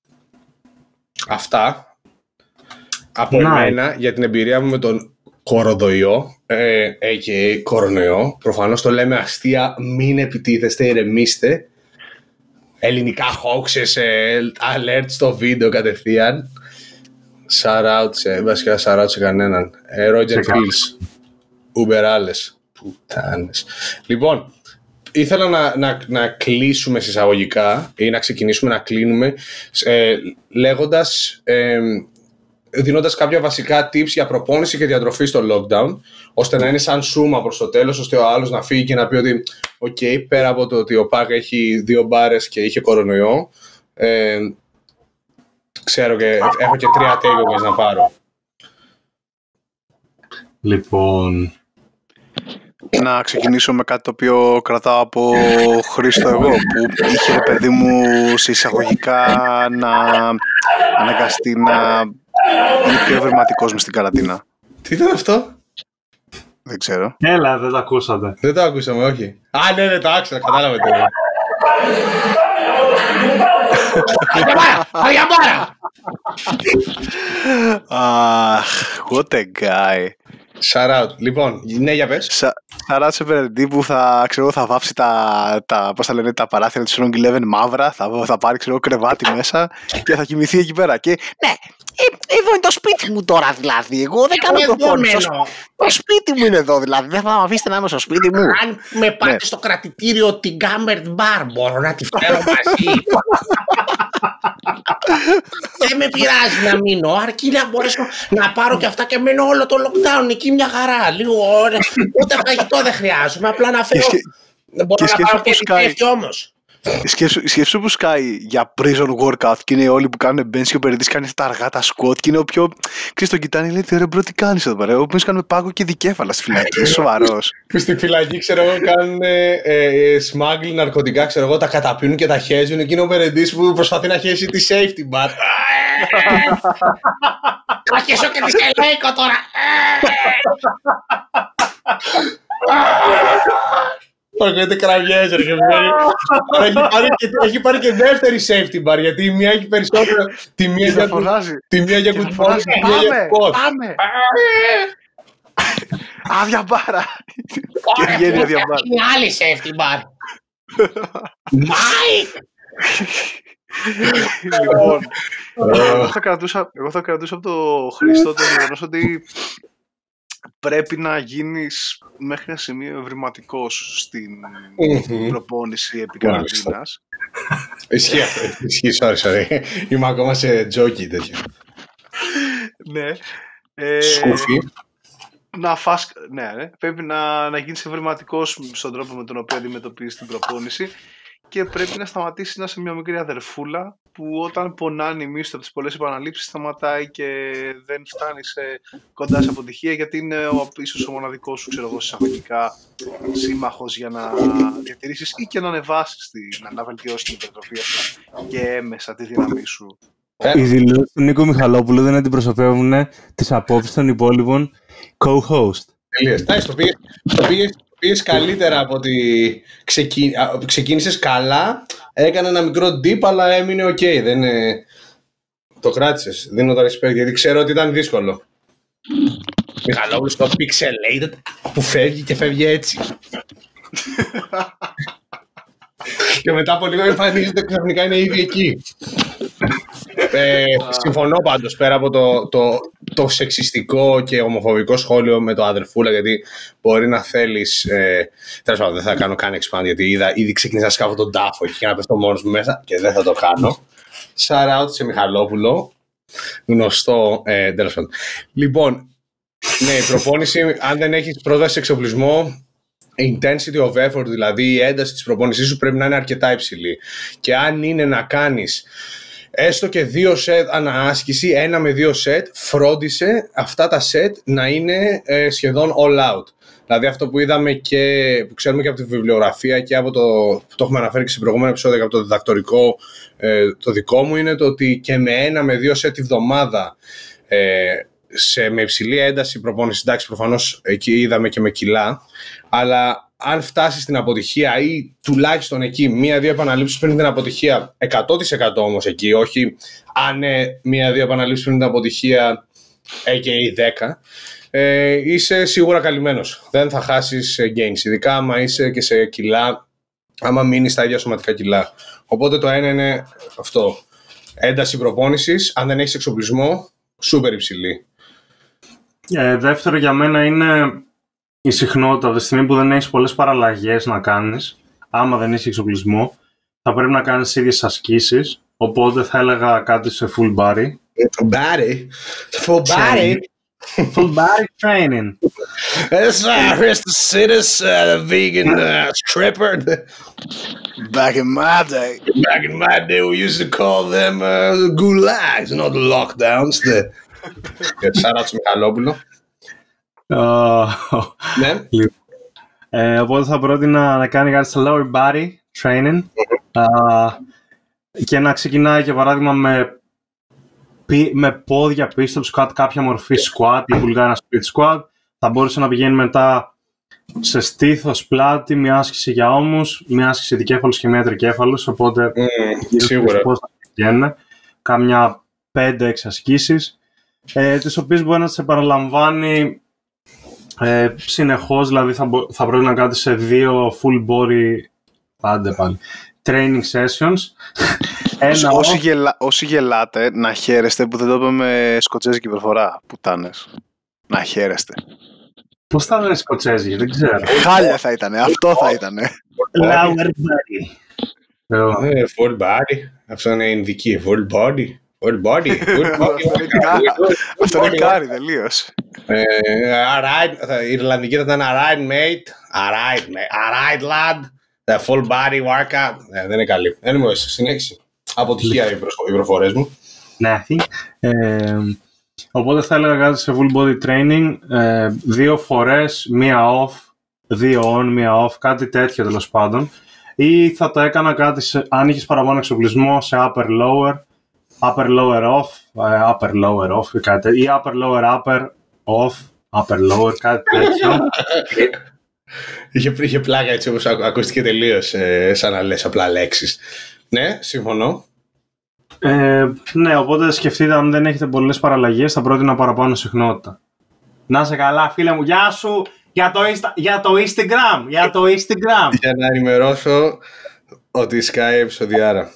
Αυτά από nice. εμένα για την εμπειρία μου με τον κορονοϊό, ε, και κορονοϊό. Προφανώς το λέμε αστεία, μην επιτίθεστε, ηρεμήστε. Ελληνικά hoaxes, alert στο βίντεο κατευθείαν. Shout out σε, βασικά shout out σε κανέναν. Roger Fields, Uber Alles. Πουτάνες. Λοιπόν, ήθελα να, να, να κλείσουμε συσσαγωγικά ή να ξεκινήσουμε να κλείνουμε ε, λέγοντας, ε, δίνοντας κάποια βασικά tips για προπόνηση και διατροφή στο lockdown, ώστε να είναι σαν σούμα προς το τέλος, ώστε ο άλλος να φύγει και να πει ότι οκ, okay, πέρα από το ότι ο Πάκ έχει δύο μπάρες και είχε κορονοϊό, ε, ξέρω και έχω και τρία takeaways να πάρω. Λοιπόν... Να ξεκινήσω με κάτι το οποίο κρατάω από Χρήστο εγώ, που είχε, ρε παιδί μου, σε εισαγωγικά να αναγκαστεί να είναι πιο ευρηματικός μες στην καραντίνα. Τι ήταν αυτό? Δεν ξέρω. Έλα, δεν το ακούσατε. Δεν το ακούσαμε, όχι. Α, ναι, ναι, το άκουσα, κατάλαβε τώρα. Αγιαμπάρα! Αχ, what a guy. Shout out. Λοιπόν, ναι, για πες. Shout out σε Βερντή που θα, ξέρω, θα βάψει τα, τα, πώς θα λένε, τα παράθυρα της Strong Eleven μαύρα, θα, θα πάρει, ξέρω, κρεβάτι μέσα και θα κοιμηθεί εκεί πέρα. Και ναι, ε, εδώ είναι το σπίτι μου τώρα δηλαδή. Εγώ δεν κάνω προπόνηση. Το σπίτι μου είναι εδώ δηλαδή. Δεν θα με αφήσετε να είμαι στο σπίτι μου. Αν με πάτε ναι. στο κρατητήριο την Gammert Bar, μπορώ να τη φέρω μαζί. Δεν με πειράζει να μείνω, αρκεί να μπορέσω να πάρω και αυτά και μένω όλο το lockdown εκεί μια χαρά. Λίγο ώρα, ούτε φαγητό δεν χρειάζομαι, απλά να φέρω. Δεν μπορώ να πάρω και επιτρέφει όμως. Σκέψου που σκάει για prison workout και είναι όλοι που κάνουν bench και ο Περιδής κάνει τα αργά τα squat και είναι ο πιο... Ξέρεις, τον κοιτάνε, λέει, ρε μπρο, τι κάνεις εδώ πέρα, οποίος κάνουμε πάγο και δικέφαλα στη φυλακή, σοβαρός. Που στη φυλακή, ξέρω εγώ, κάνουν smuggling ναρκωτικά, ξέρω εγώ, τα καταπίνουν και τα χέζουν, εκείνο ο Περιδής που προσπαθεί να χέσει τη safety bar. Θα χέσω και τη Σελέικο τώρα. Ακούγεται κραυγές, ρε. Έχει πάρει και δεύτερη safety bar, γιατί η μία έχει περισσότερο. Τη μία για good balls, τη μία για spot. Πάμε! Άδεια μπάρα! Ωραία, που είναι άλλη safety bar. Μάικ! Λοιπόν, εγώ θα κρατούσα από το Χριστό το γεγονός ότι πρέπει να γίνεις μέχρι ένα σημείο ευρηματικός στην προπόνηση επί καραντίνας. Ισχύει αυτό, ισχύει, sorry, sorry. Είμαι ακόμα σε τζόκι τέτοιο. Ναι. Σκούφι. Να φας, ναι, ναι, πρέπει να, να γίνεις ευρηματικός στον τρόπο με τον οποίο αντιμετωπίζεις την προπόνηση και πρέπει να σταματήσεις να είσαι μια μικρή αδερφούλα που όταν πονάνε οι μύστοι από τις πολλές επαναλήψεις σταματάει και δεν φτάνει σε, κοντά σε αποτυχία γιατί είναι ο, ίσως ο μοναδικός σου, ξέρω εγώ, εισαγωγικά σύμμαχος για να διατηρήσεις ή και να ανεβάσεις, την, να βελτιώσεις την υπερτροφία σου και έμεσα τη δύναμή σου. Οι δηλώσεις του Νίκου Μιχαλόπουλου δεν αντιπροσωπεύουν τις απόψεις των υπόλοιπων co-host. Τελείως. Το πήγες, το πήγες, το πήγες καλύτερα από ότι ξεκι... ξεκίνησες καλά, έκανε ένα μικρό dip, αλλά έμεινε ok. Δεν, ε... το κράτησες. Δίνω το respect, γιατί ξέρω ότι ήταν δύσκολο. Μιχαλόπουλος το pixelated που φεύγει και φεύγει έτσι. Και μετά από λίγο εμφανίζεται ξαφνικά είναι ήδη εκεί. Ε, συμφωνώ πάντως πέρα από το, το, το σεξιστικό και ομοφοβικό σχόλιο με το αδερφούλα, γιατί μπορεί να θέλεις ε, τέλος πάντων δεν θα κάνω καν expand γιατί είδα, ήδη ξεκίνησα να σκάβω τον τάφο και να πέφτω μόνος μου μέσα και δεν θα το κάνω. Shout out σε Μιχαλόπουλο, γνωστό ε, τέλος πάντων. Λοιπόν, ναι, η προπόνηση αν δεν έχεις πρόσβαση σε εξοπλισμό, intensity of effort, δηλαδή η ένταση της προπόνησής σου πρέπει να είναι αρκετά υψηλή. Και αν είναι να κάνεις έστω και δύο σετ ανάσκηση, ένα με δύο σετ, φρόντισε αυτά τα σετ να είναι ε, σχεδόν all out. Δηλαδή αυτό που είδαμε και που ξέρουμε και από τη βιβλιογραφία και από το που το έχουμε αναφέρει και σε προηγούμενο επεισόδιο και από το διδακτορικό ε, το δικό μου, είναι το ότι και με ένα με δύο σετ τη βδομάδα ε, σε, με υψηλή ένταση προπόνηση, εντάξει προφανώς εκεί είδαμε και με κιλά, αλλά αν φτάσει στην αποτυχία ή τουλάχιστον εκεί μία-δύο επαναλήψεις πριν την αποτυχία, εκατό τοις εκατό όμως εκεί, όχι αν ε, μία-δύο επαναλήψεις πριν την αποτυχία έι κέι έι δέκα, ε, είσαι σίγουρα καλυμμένος. Δεν θα χάσεις gains, ειδικά άμα είσαι και σε κιλά, άμα μείνεις στα ίδια σωματικά κιλά. Οπότε το ένα είναι αυτό, ένταση προπόνησης, αν δεν έχεις εξοπλισμό, σούπερ υψηλή. Ε, δεύτερο για μένα είναι η συχνότητα. Από τη στιγμή που δεν έχεις πολλές παραλλαγές να κάνεις, άμα δεν έχεις εξοπλισμό, θα πρέπει να κάνεις ίδιες ασκήσεις. Οπότε θα έλεγα κάτι σε full body. Full body. Full body. Full body training. That's uh, here's the sitters, uh, the vegan uh, stripper. Back in my day. Back in my day, we used to call them uh, gulags, not the lockdowns. The... Σάρα του Μιχαλόπουλο. Ναι. Ε, οπότε θα πρότεινα να κάνει κάτι στο lower body training uh, και να ξεκινάει για παράδειγμα με, με πόδια pistol squat, κάποια μορφή squat ή βουλγάρα split squat. Θα μπορούσε να πηγαίνει μετά σε στήθος, πλάτη, μια άσκηση για ώμους, μια άσκηση δικέφαλος και μια τρικέφαλος. Οπότε mm, σίγουρα πώς θα πηγαίνει, κάμια πέντε έξι ασκήσεις, ε, τις οποίες μπορεί να τις επαναλαμβάνει Ε, συνεχώς, δηλαδή θα, θα πρέπει να κάνετε σε δύο full body πάντε πάλι training sessions. Ένα όσοι, γελα, όσοι γελάτε, να χαίρεστε που δεν το είπαμε σκοτσέζικη προφορά, πουτάνες. Να χαίρεστε. Πώς θα λένε σκοτσέζικη, δεν ξέρω. Χάλια θα ήτανε, αυτό θα ήτανε. Lower body. ε, Full body, αυτό είναι ειδική, full body. Full body, full body. Αυτό είναι κάρι τελείως. Η Ιρλανδική θα ήταν alright mate, alright mate, alright lad, the full body workout. Δεν είναι καλή. Δεν είμαι εσύ, συνέχιση. Αποτυχία οι προφορές μου. Ναι, οπότε θα έλεγα κάτι σε full body training, δύο φορές, μία off, δύο on, μία off, κάτι τέτοιο τέλος πάντων. Ή θα το έκανα κάτι, σε, αν είχες παραπάνω εξοπλισμό, σε upper lower, upper lower off, upper lower off ή κάτι, ή upper lower upper off, upper lower, κάτι τέτοιο. είχε, είχε πλάκα έτσι όπως ακούστηκε τελείως, ε, σαν να λες απλά λέξεις. Ναι, συμφωνώ. Ε, ναι, οπότε σκεφτείτε, αν δεν έχετε πολλές παραλλαγές, θα πρότεινα παραπάνω συχνότητα. Να είσαι καλά, φίλε μου. Γεια σου για το, Insta, για το Instagram. Για το Instagram. Για να ενημερώσω ότι σκάει επεισοδιάρα.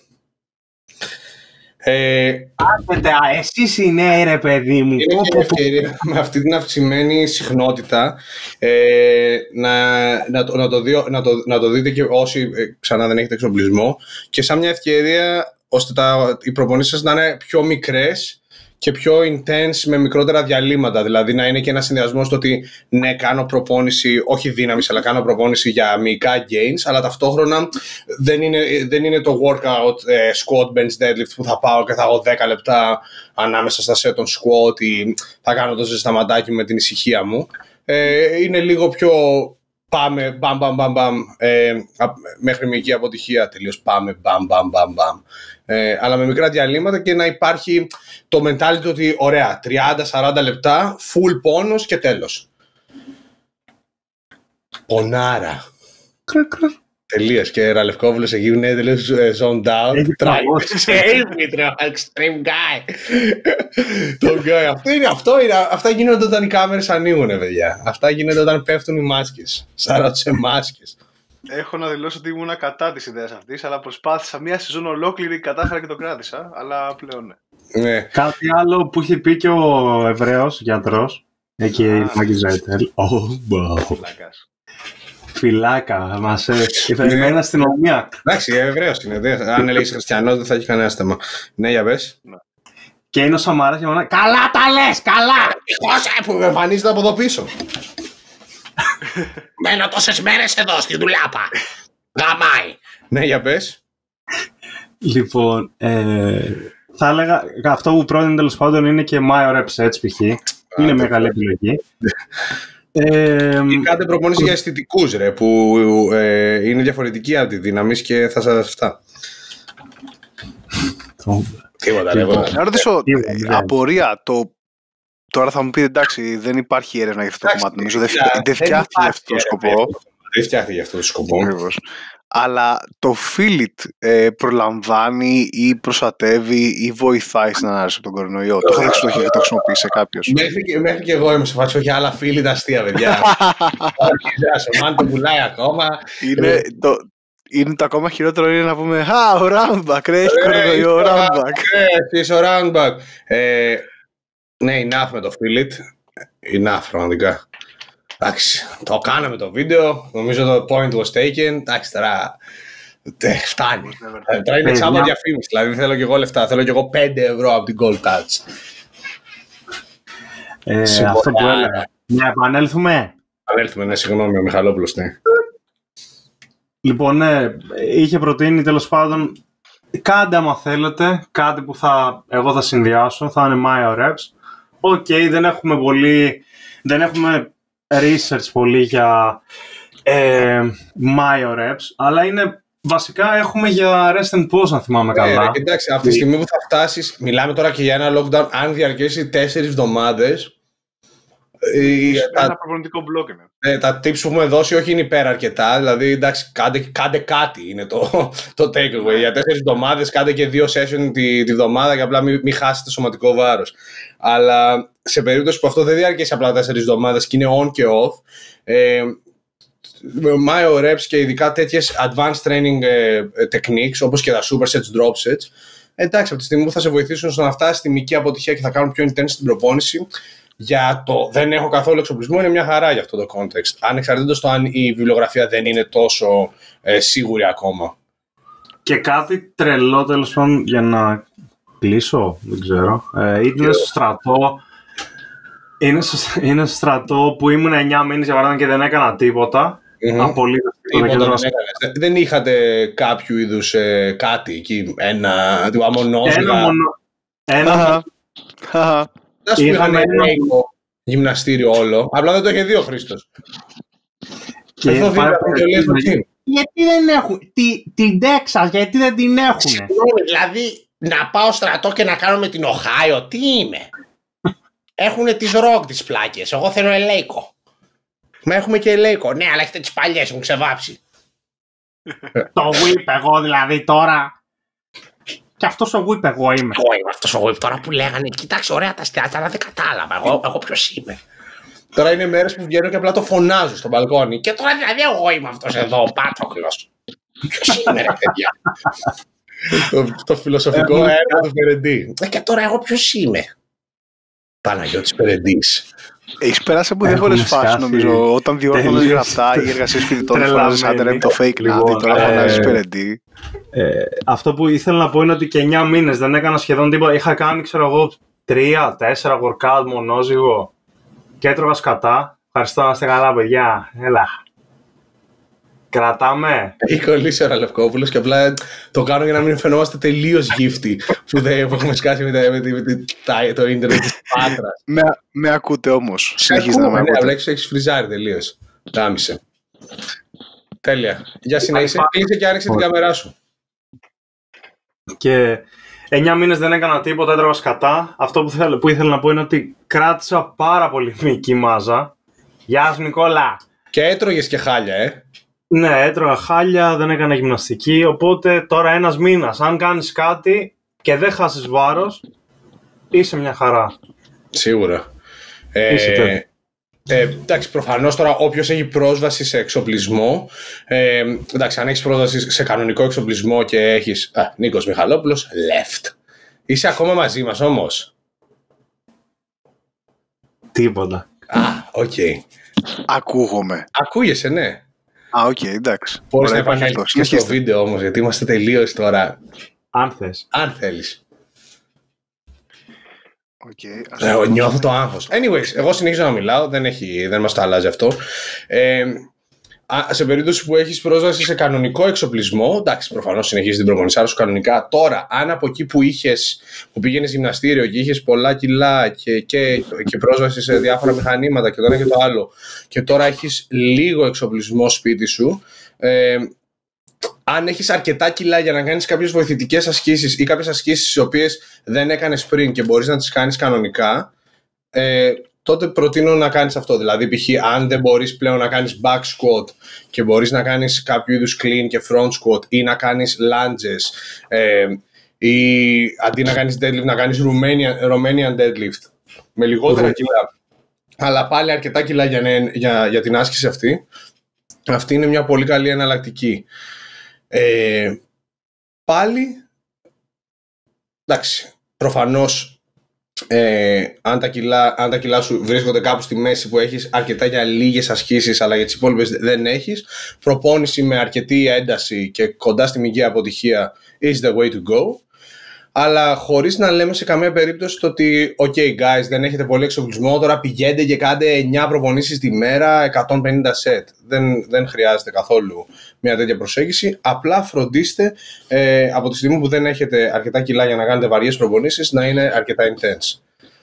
Ε, Άρχεται, εσείς είναι ρε παιδί μου. Είναι και ευκαιρία με αυτή την αυξημένη συχνότητα ε, να, να, το, να, το δει, να, το, να το δείτε και όσοι ε, ξανά δεν έχετε εξοπλισμό, και σαν μια ευκαιρία ώστε τα, οι προπονήσεις σας να είναι πιο μικρές και πιο intense με μικρότερα διαλύματα. Δηλαδή να είναι και ένα συνδυασμό στο ότι ναι, κάνω προπόνηση, όχι δύναμης, αλλά κάνω προπόνηση για μυϊκά gains, αλλά ταυτόχρονα δεν είναι, δεν είναι το workout ε, squat, bench, deadlift που θα πάω και θα έχω δέκα λεπτά ανάμεσα στα set των squat ή θα κάνω το ζεσταματάκι με την ησυχία μου. Ε, είναι λίγο πιο πάμε, μπαμ, μπαμ, μπαμ, μπαμ, ε, μέχρι μυϊκή αποτυχία τελείως πάμε, μπαμ, μπαμ, μπαμ, μπαμ. Ε, αλλά με μικρά διαλύματα και να υπάρχει το mentality ότι ωραία, τριάντα σαράντα λεπτά, full πόνος και τέλος. Πονάρα. Τελείως. Και Ραλευκόβουλος εκεί είναι τελείως zoned out. Extreme guy. Το guy. Αυτό είναι, αυτό είναι. Αυτά γίνονται όταν οι κάμερες ανοίγουν, παιδιά. Αυτά γίνονται όταν πέφτουν οι μάσκες. Σάρα σε μάσκες. Έχω να δηλώσω ότι ήμουν κατά της ιδέας αυτής, αλλά προσπάθησα μία σεζόν ολόκληρη, κατάφερα και το κράτησα, αλλά πλέον ναι. Κάτι άλλο που είχε πει και ο Εβραίος γιατρός, εκεί η Μάγκη Ζάιτελ. Φυλάκας. Φυλάκα, μας έφερε στην αστυνομία. Εντάξει, Εβραίος είναι. Αν έλεγες χριστιανός δεν θα έχει κανένα θέμα. Ναι, για πες. Και είναι ο Σαμαράς και μόνο, καλά τα λες, καλά! Ευτυχώς που εμφανίζεται από εδώ πίσω. Μένω τόσες μέρες εδώ στη δουλάπα. Γαμάει. Ναι, για πες. Λοιπόν, ε, θα έλεγα, αυτό που πρότεινε τέλος πάντων είναι και Myo Reps Edge π.χ. Είναι μια καλή επιλογή. Ε, ή κάντε προπόνηση για αισθητικούς, ρε, που ε, είναι διαφορετική από τη δύναμη και θα σας αυτά. Τίποτα, ρε. Να ρωτήσω, απορία, το... Τώρα θα μου πείτε, εντάξει, δεν υπάρχει έρευνα για αυτό το κομμάτι. Νομίζω δεν φτιάχτηκε για αυτό το σκοπό. Δεν φτιάχτηκε για αυτό το σκοπό. Αλλά το Feel It ε, προλαμβάνει ή προστατεύει ή βοηθάει στην ανάρρωση από τον κορονοϊό. Το έχω δείξει το έχει το χρησιμοποιήσει κάποιος. Μέχρι, μέχρι και εγώ είμαι σε φάση, όχι άλλα Feel It αστεία, παιδιά. Ο Μάν το πουλάει ακόμα. Είναι το, είναι το ακόμα χειρότερο είναι να πούμε «Α, ο Roundback, ρε, έχει κορονοϊό, ο Roundback». Ναι, είσαι ο Roundback. Ναι, enough με το Feel It. Enough, πραγματικά. Εντάξει, το κάναμε το βίντεο, νομίζω το point was taken, εντάξει τώρα φτάνει. Τώρα είναι τσάμπα διαφήμιση, δηλαδή θέλω και εγώ λεφτά, θέλω και εγώ πέντε ευρώ από την Gold Touch. Ε, αυτό που έλεγα. Να επανέλθουμε. Επανέλθουμε, ναι, συγγνώμη, ο Μιχαλόπουλος, ναι. Λοιπόν, ναι, είχε προτείνει τέλος πάντων, κάντε άμα θέλετε, κάτι που θα, εγώ θα συνδυάσω, θα είναι MyoReps. Οκ, okay, δεν έχουμε πολύ, δεν έχουμε research πολύ για ε, MyoReps, αλλά είναι βασικά έχουμε για rest and pause, αν θυμάμαι καλά. Ε, εντάξει, αυτή τη στιγμή που θα φτάσεις, μιλάμε τώρα και για ένα lockdown, αν διαρκέσει τέσσερις εβδομάδες. Ένα προπονητικό μπλοκ είναι. Ε, τα tips που έχουμε δώσει όχι είναι υπέρ αρκετά, δηλαδή εντάξει, κάντε, κάντε κάτι είναι το, το takeaway. Για τέσσερις εβδομάδες κάντε και δύο session τη, τη βδομάδα και απλά μην, μην χάσετε σωματικό βάρος. Αλλά σε περίπτωση που αυτό δεν διαρκέσει απλά τέσσερις εβδομάδες και είναι on και off, ε, MyoReps και ειδικά τέτοιες advanced training ε, techniques όπως και τα supersets, dropsets, εντάξει, από τη στιγμή που θα σε βοηθήσουν στο να φτάσει στη μικρή αποτυχία και θα κάνουν πιο intense την προπόνηση, για το δεν έχω καθόλου εξοπλισμό είναι μια χαρά για αυτό το context. Ανεξαρτήτως το αν η βιβλιογραφία δεν είναι τόσο ε, σίγουρη ακόμα. Και κάτι τρελό τέλος πάντων για να κλείσω, δεν ξέρω. Ε, είναι στο στρατό. Είναι στο, είναι στο στρατό που ήμουν εννιά μήνες για παράδειγμα και δεν έκανα τίποτα. Mm-hmm. Απολύτως. Τίποτα δεν, δεν είχατε κάποιο είδους ε, κάτι εκεί, ένα αμονόσγα. Ένα μονο... Ένα... Να σου είχαμε ένα γυμναστήριο όλο, απλά δεν το είχε δει ο Χρήστος. Και εδώ γιατί δεν έχουν, τι, την Τέξας, γιατί δεν την έχουνε. Δηλαδή, να πάω στρατό και να κάνω με την Οχάιο, τι είμαι. Έχουνε τις ροκ τις πλάκες, εγώ θέλω ελέικο. Μα έχουμε και ελέικο, ναι, αλλά έχετε τις παλιές, έχουν ξεβάψει. Το whip εγώ δηλαδή τώρα. Και αυτός ο whip εγώ είμαι. Εγώ είμαι αυτός ο whip τώρα που λέγανε, κοιτάξτε ωραία τα στιάτσα, αλλά δεν κατάλαβα, εγώ, εγώ ποιος είμαι. Τώρα είναι μέρες που βγαίνω και απλά το φωνάζω στο μπαλκόνι. Και τώρα δηλαδή εγώ είμαι αυτός εδώ, ο Πάτροκλος. Ποιος είμαι ρε παιδιά. το, το φιλοσοφικό έργο του Φερεντή. Και τώρα εγώ ποιος είμαι. Παναγιώτης Περεντής. Έχεις περάσει από διάφορες φάσεις νομίζω. Όταν διόρθωνες γραφτά ή εργασίες φοιτητών φωνάζεις άντερ το fake νάτι, τώρα φωνάζεις Περεντή. Αυτό που ήθελα να πω είναι ότι και εννιά μήνες δεν έκανα σχεδόν τίποτα. Είχα κάνει ξέρω εγώ τρία τέσσερα workout μονόζυγο και έτρωγα σκατά. Ευχαριστώ, να είστε καλά παιδιά. Έλα. Κρατάμε. Έχει κολλήσει ο Ραλευκόπουλος και απλά το κάνω για να μην φαινόμαστε τελείως γύφτη που δεν έχουμε σκάσει με, με, με, με το ίντερνετ της Πάτρας. με, με ακούτε όμως. Συνεχίζετε να με ακούτε. Ναι, απλά έχεις φριζάρει τελείως. Τάμισε. Τέλεια. Για συνέχισε. Κλείσε και άνοιξε την κάμερά σου. Και εννιά μήνες δεν έκανα τίποτα, έτρωγα σκατά. Αυτό που, θέλ, που ήθελα να πω είναι ότι κράτησα πάρα πολύ μυϊκή μάζα. Γεια σου Νικόλα. Και έτρωγες και χάλια, ε. Ναι, έτρωγα χάλια, δεν έκανα γυμναστική, οπότε τώρα ένας μήνας, αν κάνεις κάτι και δεν χάσεις βάρος, είσαι μια χαρά. Σίγουρα. Είσαι ε, ε, εντάξει, προφανώς τώρα όποιος έχει πρόσβαση σε εξοπλισμό, ε, εντάξει, αν έχεις πρόσβαση σε κανονικό εξοπλισμό και έχεις, α, Νίκος Μιχαλόπουλος, left. Είσαι ακόμα μαζί μας όμως. Τίποτα. Α, οκ. Okay. Ακούγομαι. Ακούγεσαι, ναι. Α, οκ, okay, εντάξει. Μπορείς να επανέλθεις και στο βίντεο όμως, γιατί είμαστε τελείως τώρα. Αν θες. Αν θέλεις. Okay, ε, νιώθω το άγχος. Anyways, εγώ συνεχίζω να μιλάω, δεν, έχει, δεν μας το αλλάζει αυτό. Ε, σε περίπτωση που έχεις πρόσβαση σε κανονικό εξοπλισμό, εντάξει, προφανώς συνεχίζεις την προπονησάρα σου κανονικά. Τώρα, αν από εκεί που, είχες, που πήγαινες γυμναστήριο και είχες πολλά κιλά και, και, και πρόσβαση σε διάφορα μηχανήματα και το ένα και το άλλο, και τώρα έχεις λίγο εξοπλισμό σπίτι σου, ε, αν έχεις αρκετά κιλά για να κάνεις κάποιες βοηθητικές ασκήσεις ή κάποιες ασκήσεις τις οποίες δεν έκανες πριν και μπορείς να τις κάνεις κανονικά, ε, τότε προτείνω να κάνεις αυτό. Δηλαδή, π.χ. αν δεν μπορείς πλέον να κάνεις back squat και μπορείς να κάνεις κάποιο είδους clean και front squat ή να κάνεις lunges ε, ή αντί να κάνεις deadlift να κάνεις Romanian, Romanian deadlift με λιγότερα mm-hmm. κιλά, αλλά πάλι αρκετά κιλά για, για, για την άσκηση αυτή, αυτή είναι μια πολύ καλή εναλλακτική. Ε, πάλι, εντάξει, προφανώς Ε, αν, τα κιλά, αν τα κιλά σου βρίσκονται κάπου στη μέση που έχεις αρκετά για λίγες ασκήσεις αλλά για τις υπόλοιπες δεν έχεις, προπόνηση με αρκετή ένταση και κοντά στη μηδενική αποτυχία is the way to go, αλλά χωρίς να λέμε σε καμία περίπτωση το ότι ok guys, δεν έχετε πολύ εξοπλισμό, τώρα πηγαίνετε και κάντε εννιά προπονήσεις τη μέρα, εκατόν πενήντα σετ. Δεν, δεν χρειάζεται καθόλου μια τέτοια προσέγγιση. Απλά φροντίστε ε, από τη στιγμή που δεν έχετε αρκετά κιλά για να κάνετε βαριές προπονήσεις να είναι αρκετά intense.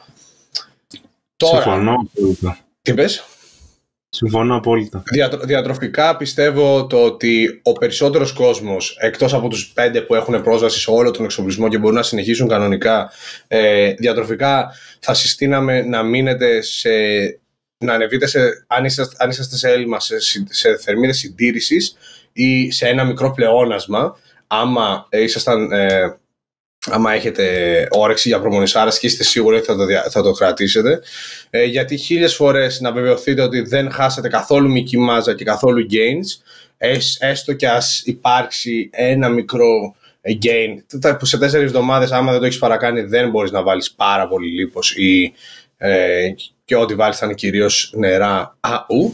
Τώρα, συμφωνώ απόλυτα. Τι πες? Συμφωνώ απόλυτα. Διατρο, διατροφικά πιστεύω το ότι ο περισσότερος κόσμος, εκτός από τους πέντε που έχουν πρόσβαση σε όλο τον εξοπλισμό και μπορούν να συνεχίσουν κανονικά, ε, διατροφικά θα συστήναμε να μείνετε σε, να ανεβείτε σε, αν είσαστε, αν είσαστε σε έλλειμμα, σε, σε θερμίδες συντήρησης ή σε ένα μικρό πλεόνασμα, άμα ε, ήσασταν... Ε, άμα έχετε όρεξη για προπονησάρες και είστε σίγουροι ότι θα το, θα το κρατήσετε, ε, γιατί χίλιες φορές να βεβαιωθείτε ότι δεν χάσατε καθόλου μυϊκή μάζα και καθόλου gains, έστω και ας υπάρξει ένα μικρό gain που σε τέσσερις εβδομάδες, άμα δεν το έχεις παρακάνει, δεν μπορείς να βάλεις πάρα πολύ λίπος ή, ε, και ό,τι βάλεις θα είναι κυρίως νερά αου.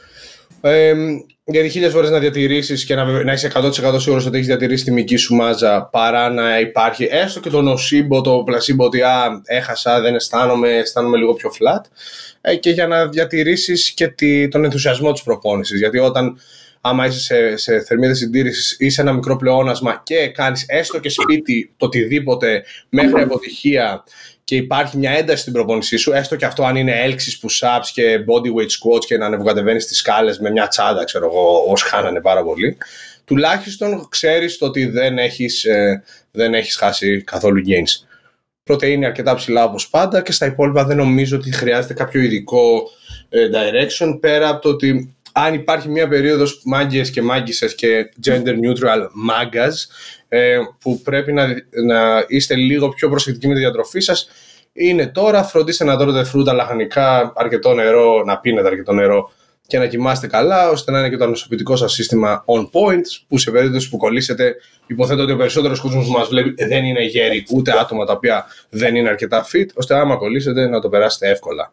Ε, γιατί χίλιες φορές να διατηρήσεις και να, να είσαι εκατό τοις εκατό σίγουρος ότι έχεις διατηρήσει τη μυϊκή σου μάζα, παρά να υπάρχει έστω και το νοσίμπο, το πλασίμπο ότι α, έχασα, δεν αισθάνομαι, αισθάνομαι λίγο πιο flat, ε, και για να διατηρήσεις και τη, τον ενθουσιασμό της προπόνησης. Γιατί όταν άμα είσαι σε, σε θερμίδες συντήρησης ή σε ένα μικρό πλεόνασμα και κάνεις έστω και σπίτι το οτιδήποτε μέχρι αποτυχία και υπάρχει μια ένταση στην προπόνησή σου, έστω και αυτό αν είναι έλξεις, push-ups και body weight squats και να ανεβοκατεβαίνεις τις σκάλες με μια τσάντα, ξέρω εγώ, όσοι χάνανε πάρα πολύ, τουλάχιστον ξέρεις το ότι δεν έχεις, ε, δεν έχεις χάσει καθόλου gains. Πρωτεΐνη αρκετά ψηλά όπως πάντα και στα υπόλοιπα δεν νομίζω ότι χρειάζεται κάποιο ειδικό ε, direction, πέρα από το ότι αν υπάρχει μια περίοδος μάγκες και μάγκισσες και gender neutral μάγκας, ε, που πρέπει να, να είστε λίγο πιο προσεκτικοί με τη διατροφή σας, είναι τώρα. Φροντίστε να τρώτε φρούτα, λαχανικά, αρκετό νερό, να πίνετε αρκετό νερό και να κοιμάστε καλά, ώστε να είναι και το ανοσοποιητικό σας σύστημα on point, που σε περίπτωση που κολλήσετε, υποθέτω ότι ο περισσότερος κόσμος που μας βλέπει δεν είναι γέροι, ούτε άτομα τα οποία δεν είναι αρκετά fit, ώστε άμα κολλήσετε να το περάσετε εύκολα.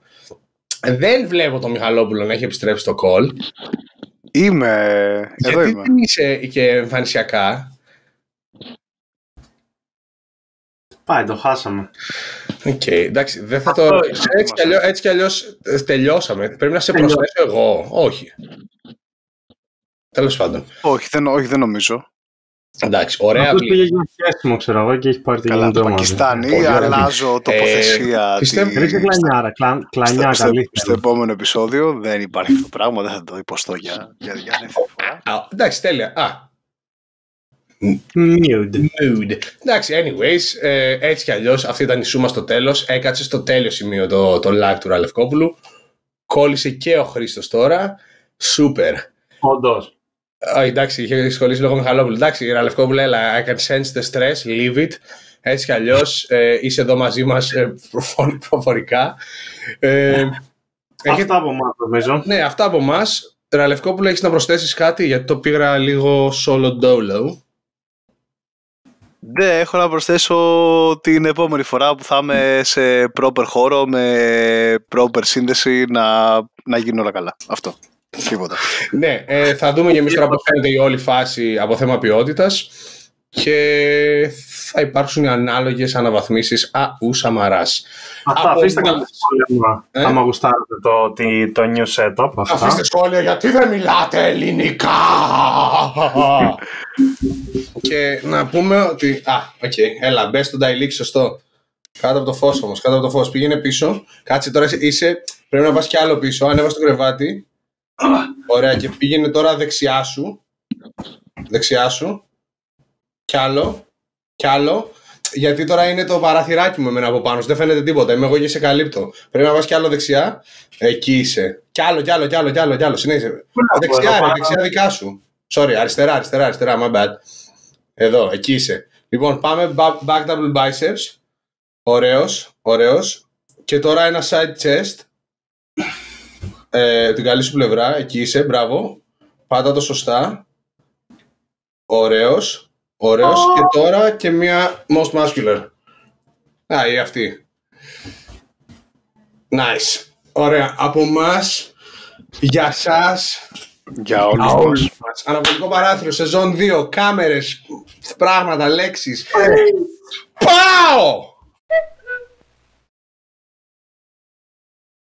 Δεν βλέπω τον Μιχαλόπουλο να έχει επιστρέψει στο call. Είμαι. Γιατί εδώ είμαι. δεν είσαι και εμφανισιακά? Πάει, το χάσαμε. Οκ, okay, εντάξει, δεν θα το... έτσι, κι αλλιώς, έτσι κι αλλιώς τελειώσαμε. Πρέπει να σε προσθέσω εγώ. Όχι. Τέλος πάντων. Όχι, δεν, όχι, δεν νομίζω. Εντάξει, ωραία. Αυτός πήγε για χέσιμο, ξέρω εγώ, και έχει πάρει την καλά, το Πακιστάνι, αλλάζω τοποθεσία. Ε, πιστεύω... Ρίξε κλανιάρα, κλα, κλανιά στο, καλή. Στο επόμενο επεισόδιο δεν υπάρχει αυτό το πράγμα, δεν θα το υποστώ για, για, για δεύτερη φορά. Εντάξει, τέλεια. Α, Mood. Mood. Εντάξει, anyways, ε, έτσι κι αλλιώς αυτή ήταν η σούμα στο τέλος. Έκατσε στο τέλειο σημείο το, το live του Ραλευκόπουλου. Κόλλησε και ο Χρήστος τώρα. Σούπερ. Όντως. Όχι, εντάξει, είχε σχολήσει λόγω Μιχαλόπουλου. Εντάξει, Ραλευκόπουλου, έλα, I can sense the stress, leave it. Έτσι κι αλλιώς ε, είσαι εδώ μαζί μας ε, προφορικά. Ε, αυτά έχετε... από εμάς, νομίζω. Ναι, αυτά από εμάς. Ραλευκόπουλου, έχεις να προσθέσεις κάτι, γιατί το πήγα λίγο solo dolo. Ναι, έχω να προσθέσω την επόμενη φορά που θα είμαι σε proper χώρο με proper σύνδεση να, να γίνουν όλα καλά. Αυτό. Τίποτα. Ναι, ε, θα δούμε και εμείς τώρα πώς φαίνεται η όλη φάση από θέμα ποιότητας. και θα υπάρξουν οι ανάλογες αναβαθμίσεις αου Σαμαράς. Αυτά, αφήστε κάποια σχόλια, ε? άμα γουστάρετε το, το new setup. Αυτά. Αφήστε σχόλια, γιατί δεν μιλάτε ελληνικά. Και να πούμε ότι, α, οκ, okay, έλα, μπες στον Daily, σωστό. Κάτω από το φως όμως, κάτω από το φως, πήγαινε πίσω, κάτσε τώρα, είσαι, πρέπει να πας κι άλλο πίσω, ανέβα στο κρεβάτι. Ωραία, και πήγαινε τώρα δεξιά σου, δεξιά σου, κι άλλο, κι άλλο. Γιατί τώρα είναι το παραθυράκι μου εμένα από πάνω, δεν φαίνεται τίποτα. Είμαι εγώ και σε καλύπτω. Πρέπει να πας κι άλλο δεξιά. Εκεί είσαι. Κι άλλο, κι άλλο, κι άλλο, κι άλλο. Κι άλλο. Συνέχισε. Δεξιά, ρε, δεξιά δικά σου. Sorry, αριστερά, αριστερά, αριστερά. My bad. Εδώ, εκεί είσαι. Λοιπόν, πάμε back double biceps. Ωραίος, ωραίος. Και τώρα ένα side chest. Ε, την καλή σου πλευρά. Εκεί είσαι, μπράβο. Πάτα το σωστά. Ωραίος. Ωραίος. Oh. Και τώρα και μία most muscular. Α, η αυτή. Nice. Ωραία. Από μας, για σας, για όλους, όλους μας. μας. Αναβολικό παράθυρο, σεζόν δύο, κάμερες, πράγματα, λέξεις. Πάω!